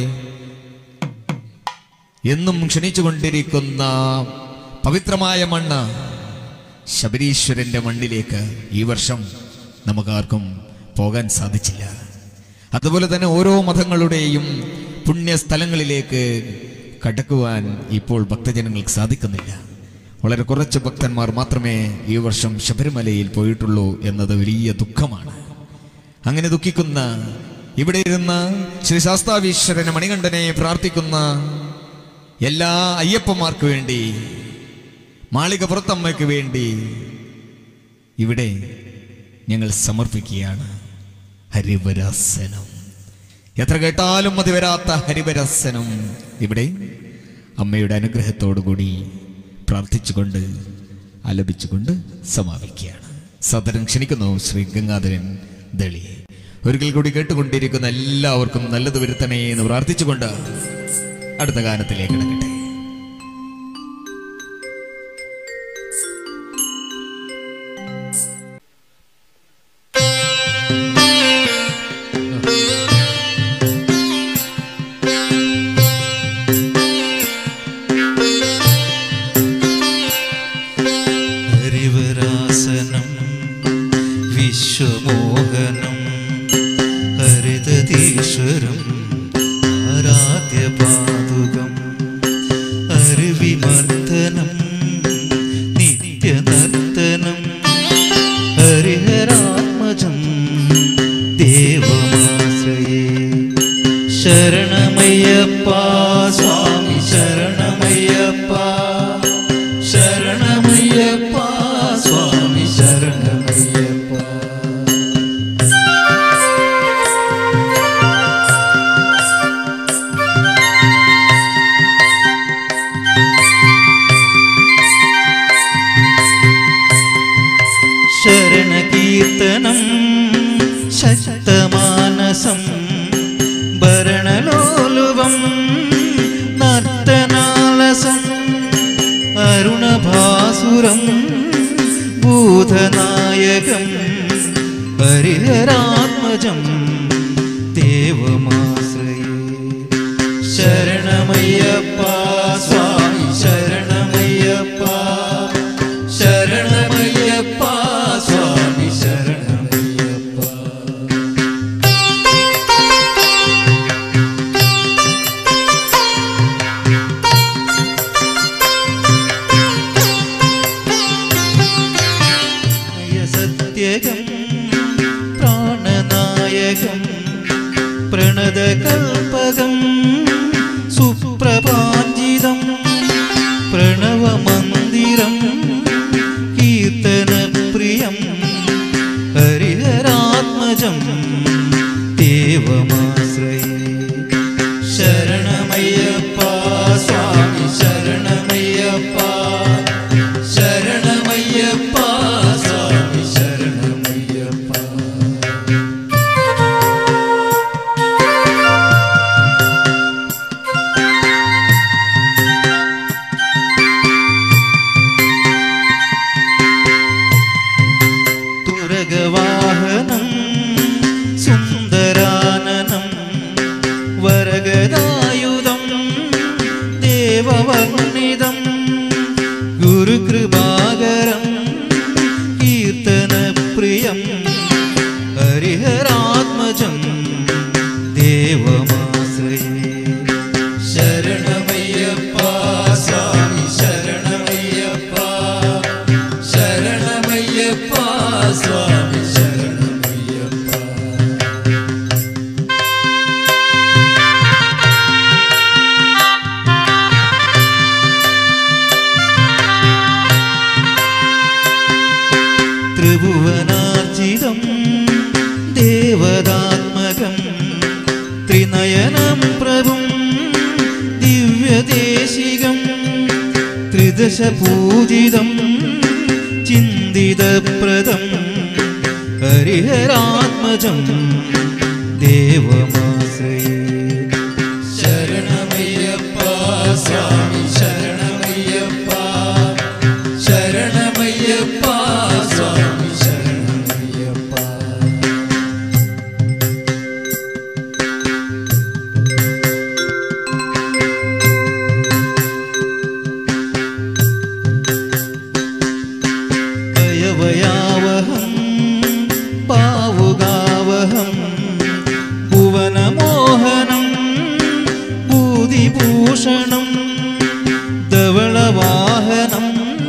എന്നും ക്ഷണിച്ചുകൊണ്ടിരിക്കുന്ന പവിത്രമായ മണ്ണ് ശബരീശ്വരൻ്റെ മണ്ണിലേക്ക് ഈ വർഷം നമുക്കാർക്കും പോകാൻ സാധിച്ചില്ല. അതുപോലെ തന്നെ ഓരോ മതങ്ങളുടെയും പുണ്യസ്ഥലങ്ങളിലേക്ക് കടക്കുവാൻ ഇപ്പോൾ ഭക്തജനങ്ങൾക്ക് സാധിക്കുന്നില്ല. വളരെ കുറച്ച് ഭക്തന്മാർ മാത്രമേ ഈ വർഷം ശബരിമലയിൽ പോയിട്ടുള്ളൂ എന്നത് വലിയ ദുഃഖമാണ്. അങ്ങനെ ദുഃഖിക്കുന്ന, ഇവിടെ ഇരുന്ന് ശ്രീ ശാസ്താവീശ്വരനെ മണികണ്ഠനെ പ്രാർത്ഥിക്കുന്ന എല്ലാ അയ്യപ്പന്മാർക്ക് വേണ്ടി, മാളികപ്പുറത്തമ്മയ്ക്ക് വേണ്ടി ഇവിടെ ഞങ്ങൾ സമർപ്പിക്കുകയാണ് ഹരിവരാസനം. എത്ര കേട്ടാലും മതി വരാത്ത ഹരിവരാസനം ഇവിടെ അമ്മയുടെ അനുഗ്രഹത്തോടുകൂടി പ്രാർത്ഥിച്ചുകൊണ്ട്, ആലപിച്ചുകൊണ്ട് സമാപിക്കുകയാണ്. സദരം ക്ഷണിക്കുന്നു ശ്രീ ഗംഗാധരൻ ദളി. ഒരിക്കൽ കൂടി കേട്ടുകൊണ്ടിരിക്കുന്ന എല്ലാവർക്കും നല്ലത് വരുത്തണേ എന്ന് പ്രാർത്ഥിച്ചുകൊണ്ട് അടുത്ത ഗാനത്തിലേക്ക് കിടക്കട്ടെ. ഹരിവരാസനം വിശ്വമോഹനം ഹരിതീശ്വരം ആരാധ്യ പാതുകം അരുവിമർദ്ദനം നിത്യനർത്തനം ഹരിഹരാത്മജം ദേവമാശ്രയേ ശരണമയ്യപ്പ സ്വാമി ശരണമയ്യപ്പ ശരണമയ്യപ്പ സ്വാമി ശരണമയ്യപ്പ ശരണകീർത്തനം ശക്തമാനസം ഭരണലോലുവം നർത്തനാലസം അരുണഭാസുരം ഭൂതനായകം ഹരിഹരാത്മജം ദേവമാശ്രയേ ശരണമയ്യപ്പ സ്വാമി ശരണമയ്യപ്പ ശരണമയ്യപ്പ സ്വാമി ശരണമയ്യപ്പ സത്യകം പ്രാണനായകം പ്രണതകൽപകം സുപ്രഭാഞ്ചിതം പ്രണവമന്ദിരം കീർത്തനപ്രിയം ഹരിഹരാത്മജം ദേവമാശ്രയേ ശരണമയ്യപ്പ സ്വാമി ശരണമയ്യപ്പ ശരണമയ്യപ്പ സ്വാമി ശരണമയ്യപ്പ തുരഗവാഹനം സുന്ദരാനനം വരഗദായുധം ദേവവർണിതം ഗുരുകൃപാകരം കീർത്തനപ്രിയം ഹരിഹരാത്മജം ദേവമാശ്രയേ ശരണമയ്യപ്പ സ്വാമി ശരണമയ്യപ്പ ശരണമയ്യപ്പ സ്വാമി ശരണമയ്യപ്പ ത്രിഭുവനാർജിതം ദേവതാത്മകം ത്രിനയനം പ്രഭും ദിവ്യദേശികം ത്രിദശപൂജിതം ചിന്തിതപ്രദം ഹരിഹരാത്മജം ദേവമാശ്രയേ ശരണമയ്യപ്പ സ്വാമി ശരണമയ്യപ്പ ശരണമയ്യപ്പ സ്വാമി ശരണമയ്യപ്പ ഭയവയാവഹം പാവുകാവഹം ഭുവനമോഹനം ഭൂതിഭൂഷണം ധവളവാഹനം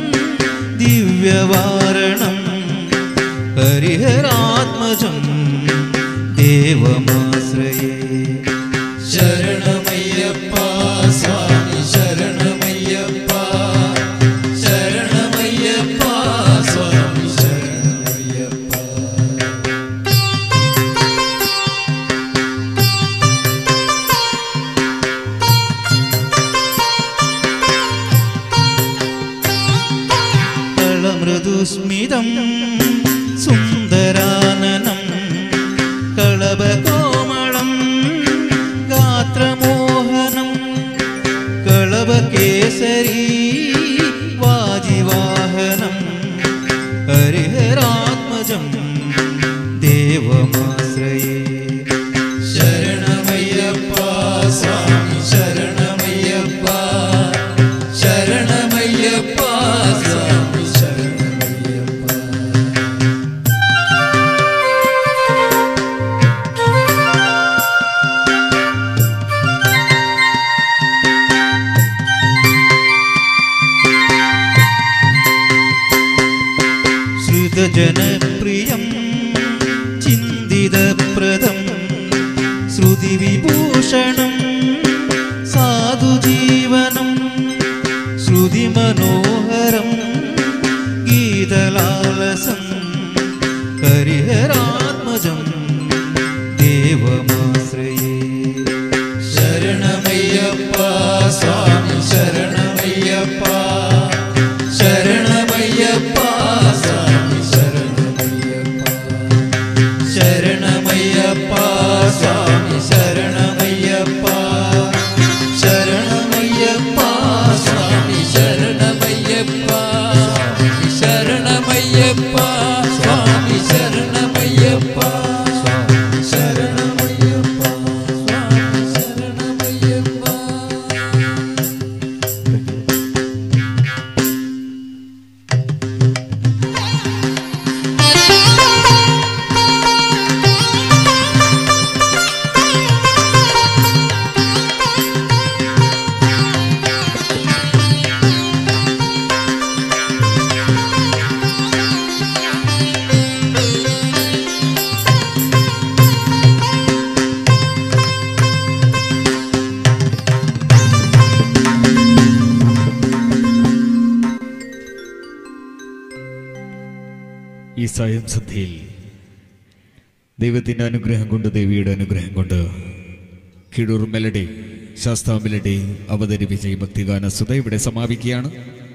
ദിവ്യവാരണം ഹരിഹരാത്മജം ദേവമാശ്രയേ ശരണമയ്യപ്പ സ്വാമി ശരണമയ്യപ്പ ശരണമയ്യപ്പ സ്വാമി ശരണമയ്യപ്പ കളമൃദുസ്മിതം സുന്ദരാനനം കളഭകോമളം ഗാത്രമോഹനം കളഭകേസരീ വാജിവാഹനം ഹരിഹരാത്മജം ദേവമാശ്രയേ ശരണമയ്യപ്പ സ്വാമി ശരണമയ്യപ്പ ശരണമയ്യപ്പ സ്വാമി ശരണമയ്യപ്പ ജനപ്രിയം ചിന്തിതപ്രദം ശ്രുതിവിഭൂഷണം സാധുജീവനം ശ്രുതിമനോഹരം ഗീതലാലസം ഹരിഹരാത്മജം ദേവമാശ്രയേ. ശരണമയ്യപ്പ സ്വാമി ശരണമയ്യപ്പ ശരണമയ്യപ്പ സ്വാമി ശരണമയ്യപ്പ ശരണമയ്യപ്പ സ്വാമി ശരണമയ്യപ്പ ശരണമയ്യപ്പ സ്വാമി ശരണമയ്യപ്പ ശരണമയ്യപ്പ സ്വാമി ശരണമയ്യപ്പ ശരണമയ്യപ്പ സ്വാമി ശരണമയ്യപ്പ. ഈ സായം സന്ധ്യയിൽ ദൈവത്തിൻ്റെ അനുഗ്രഹം കൊണ്ട് ദേവിയുടെ അനുഗ്രഹം കൊണ്ട് കിഴൂർ മെലഡി ശാസ്താ മെലഡി അവതരിപ്പിച്ച ഈ ഭക്തിഗാന സുധ ഇവിടെ സമാപിക്കുകയാണ്.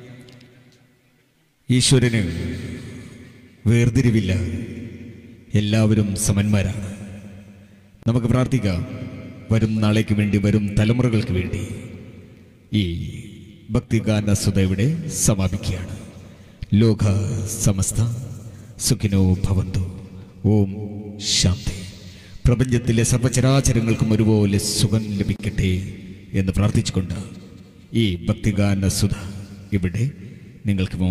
ഈശ്വരന് വേർതിരിവില്ല, എല്ലാവരും സമന്മാരാണ്. നമുക്ക് പ്രാർത്ഥിക്കാം, വരും നാളേക്ക് വേണ്ടി, വരും തലമുറകൾക്ക് വേണ്ടി. ഈ ഭക്തിഗാന സുധ ഇവിടെ സമാപിക്കുകയാണ്. ലോക സമസ്ത സുഖിനോ ഭവന്തു. ഓം ശാന്തി. പ്രപഞ്ചത്തിലെ സർവചരാചരങ്ങൾക്കും ഒരുപോലെ സുഖം ലഭിക്കട്ടെ എന്ന് പ്രാർത്ഥിച്ചുകൊണ്ട് ഈ ഭക്തിഗാന സുധ ഇവിടെ നിങ്ങൾക്ക്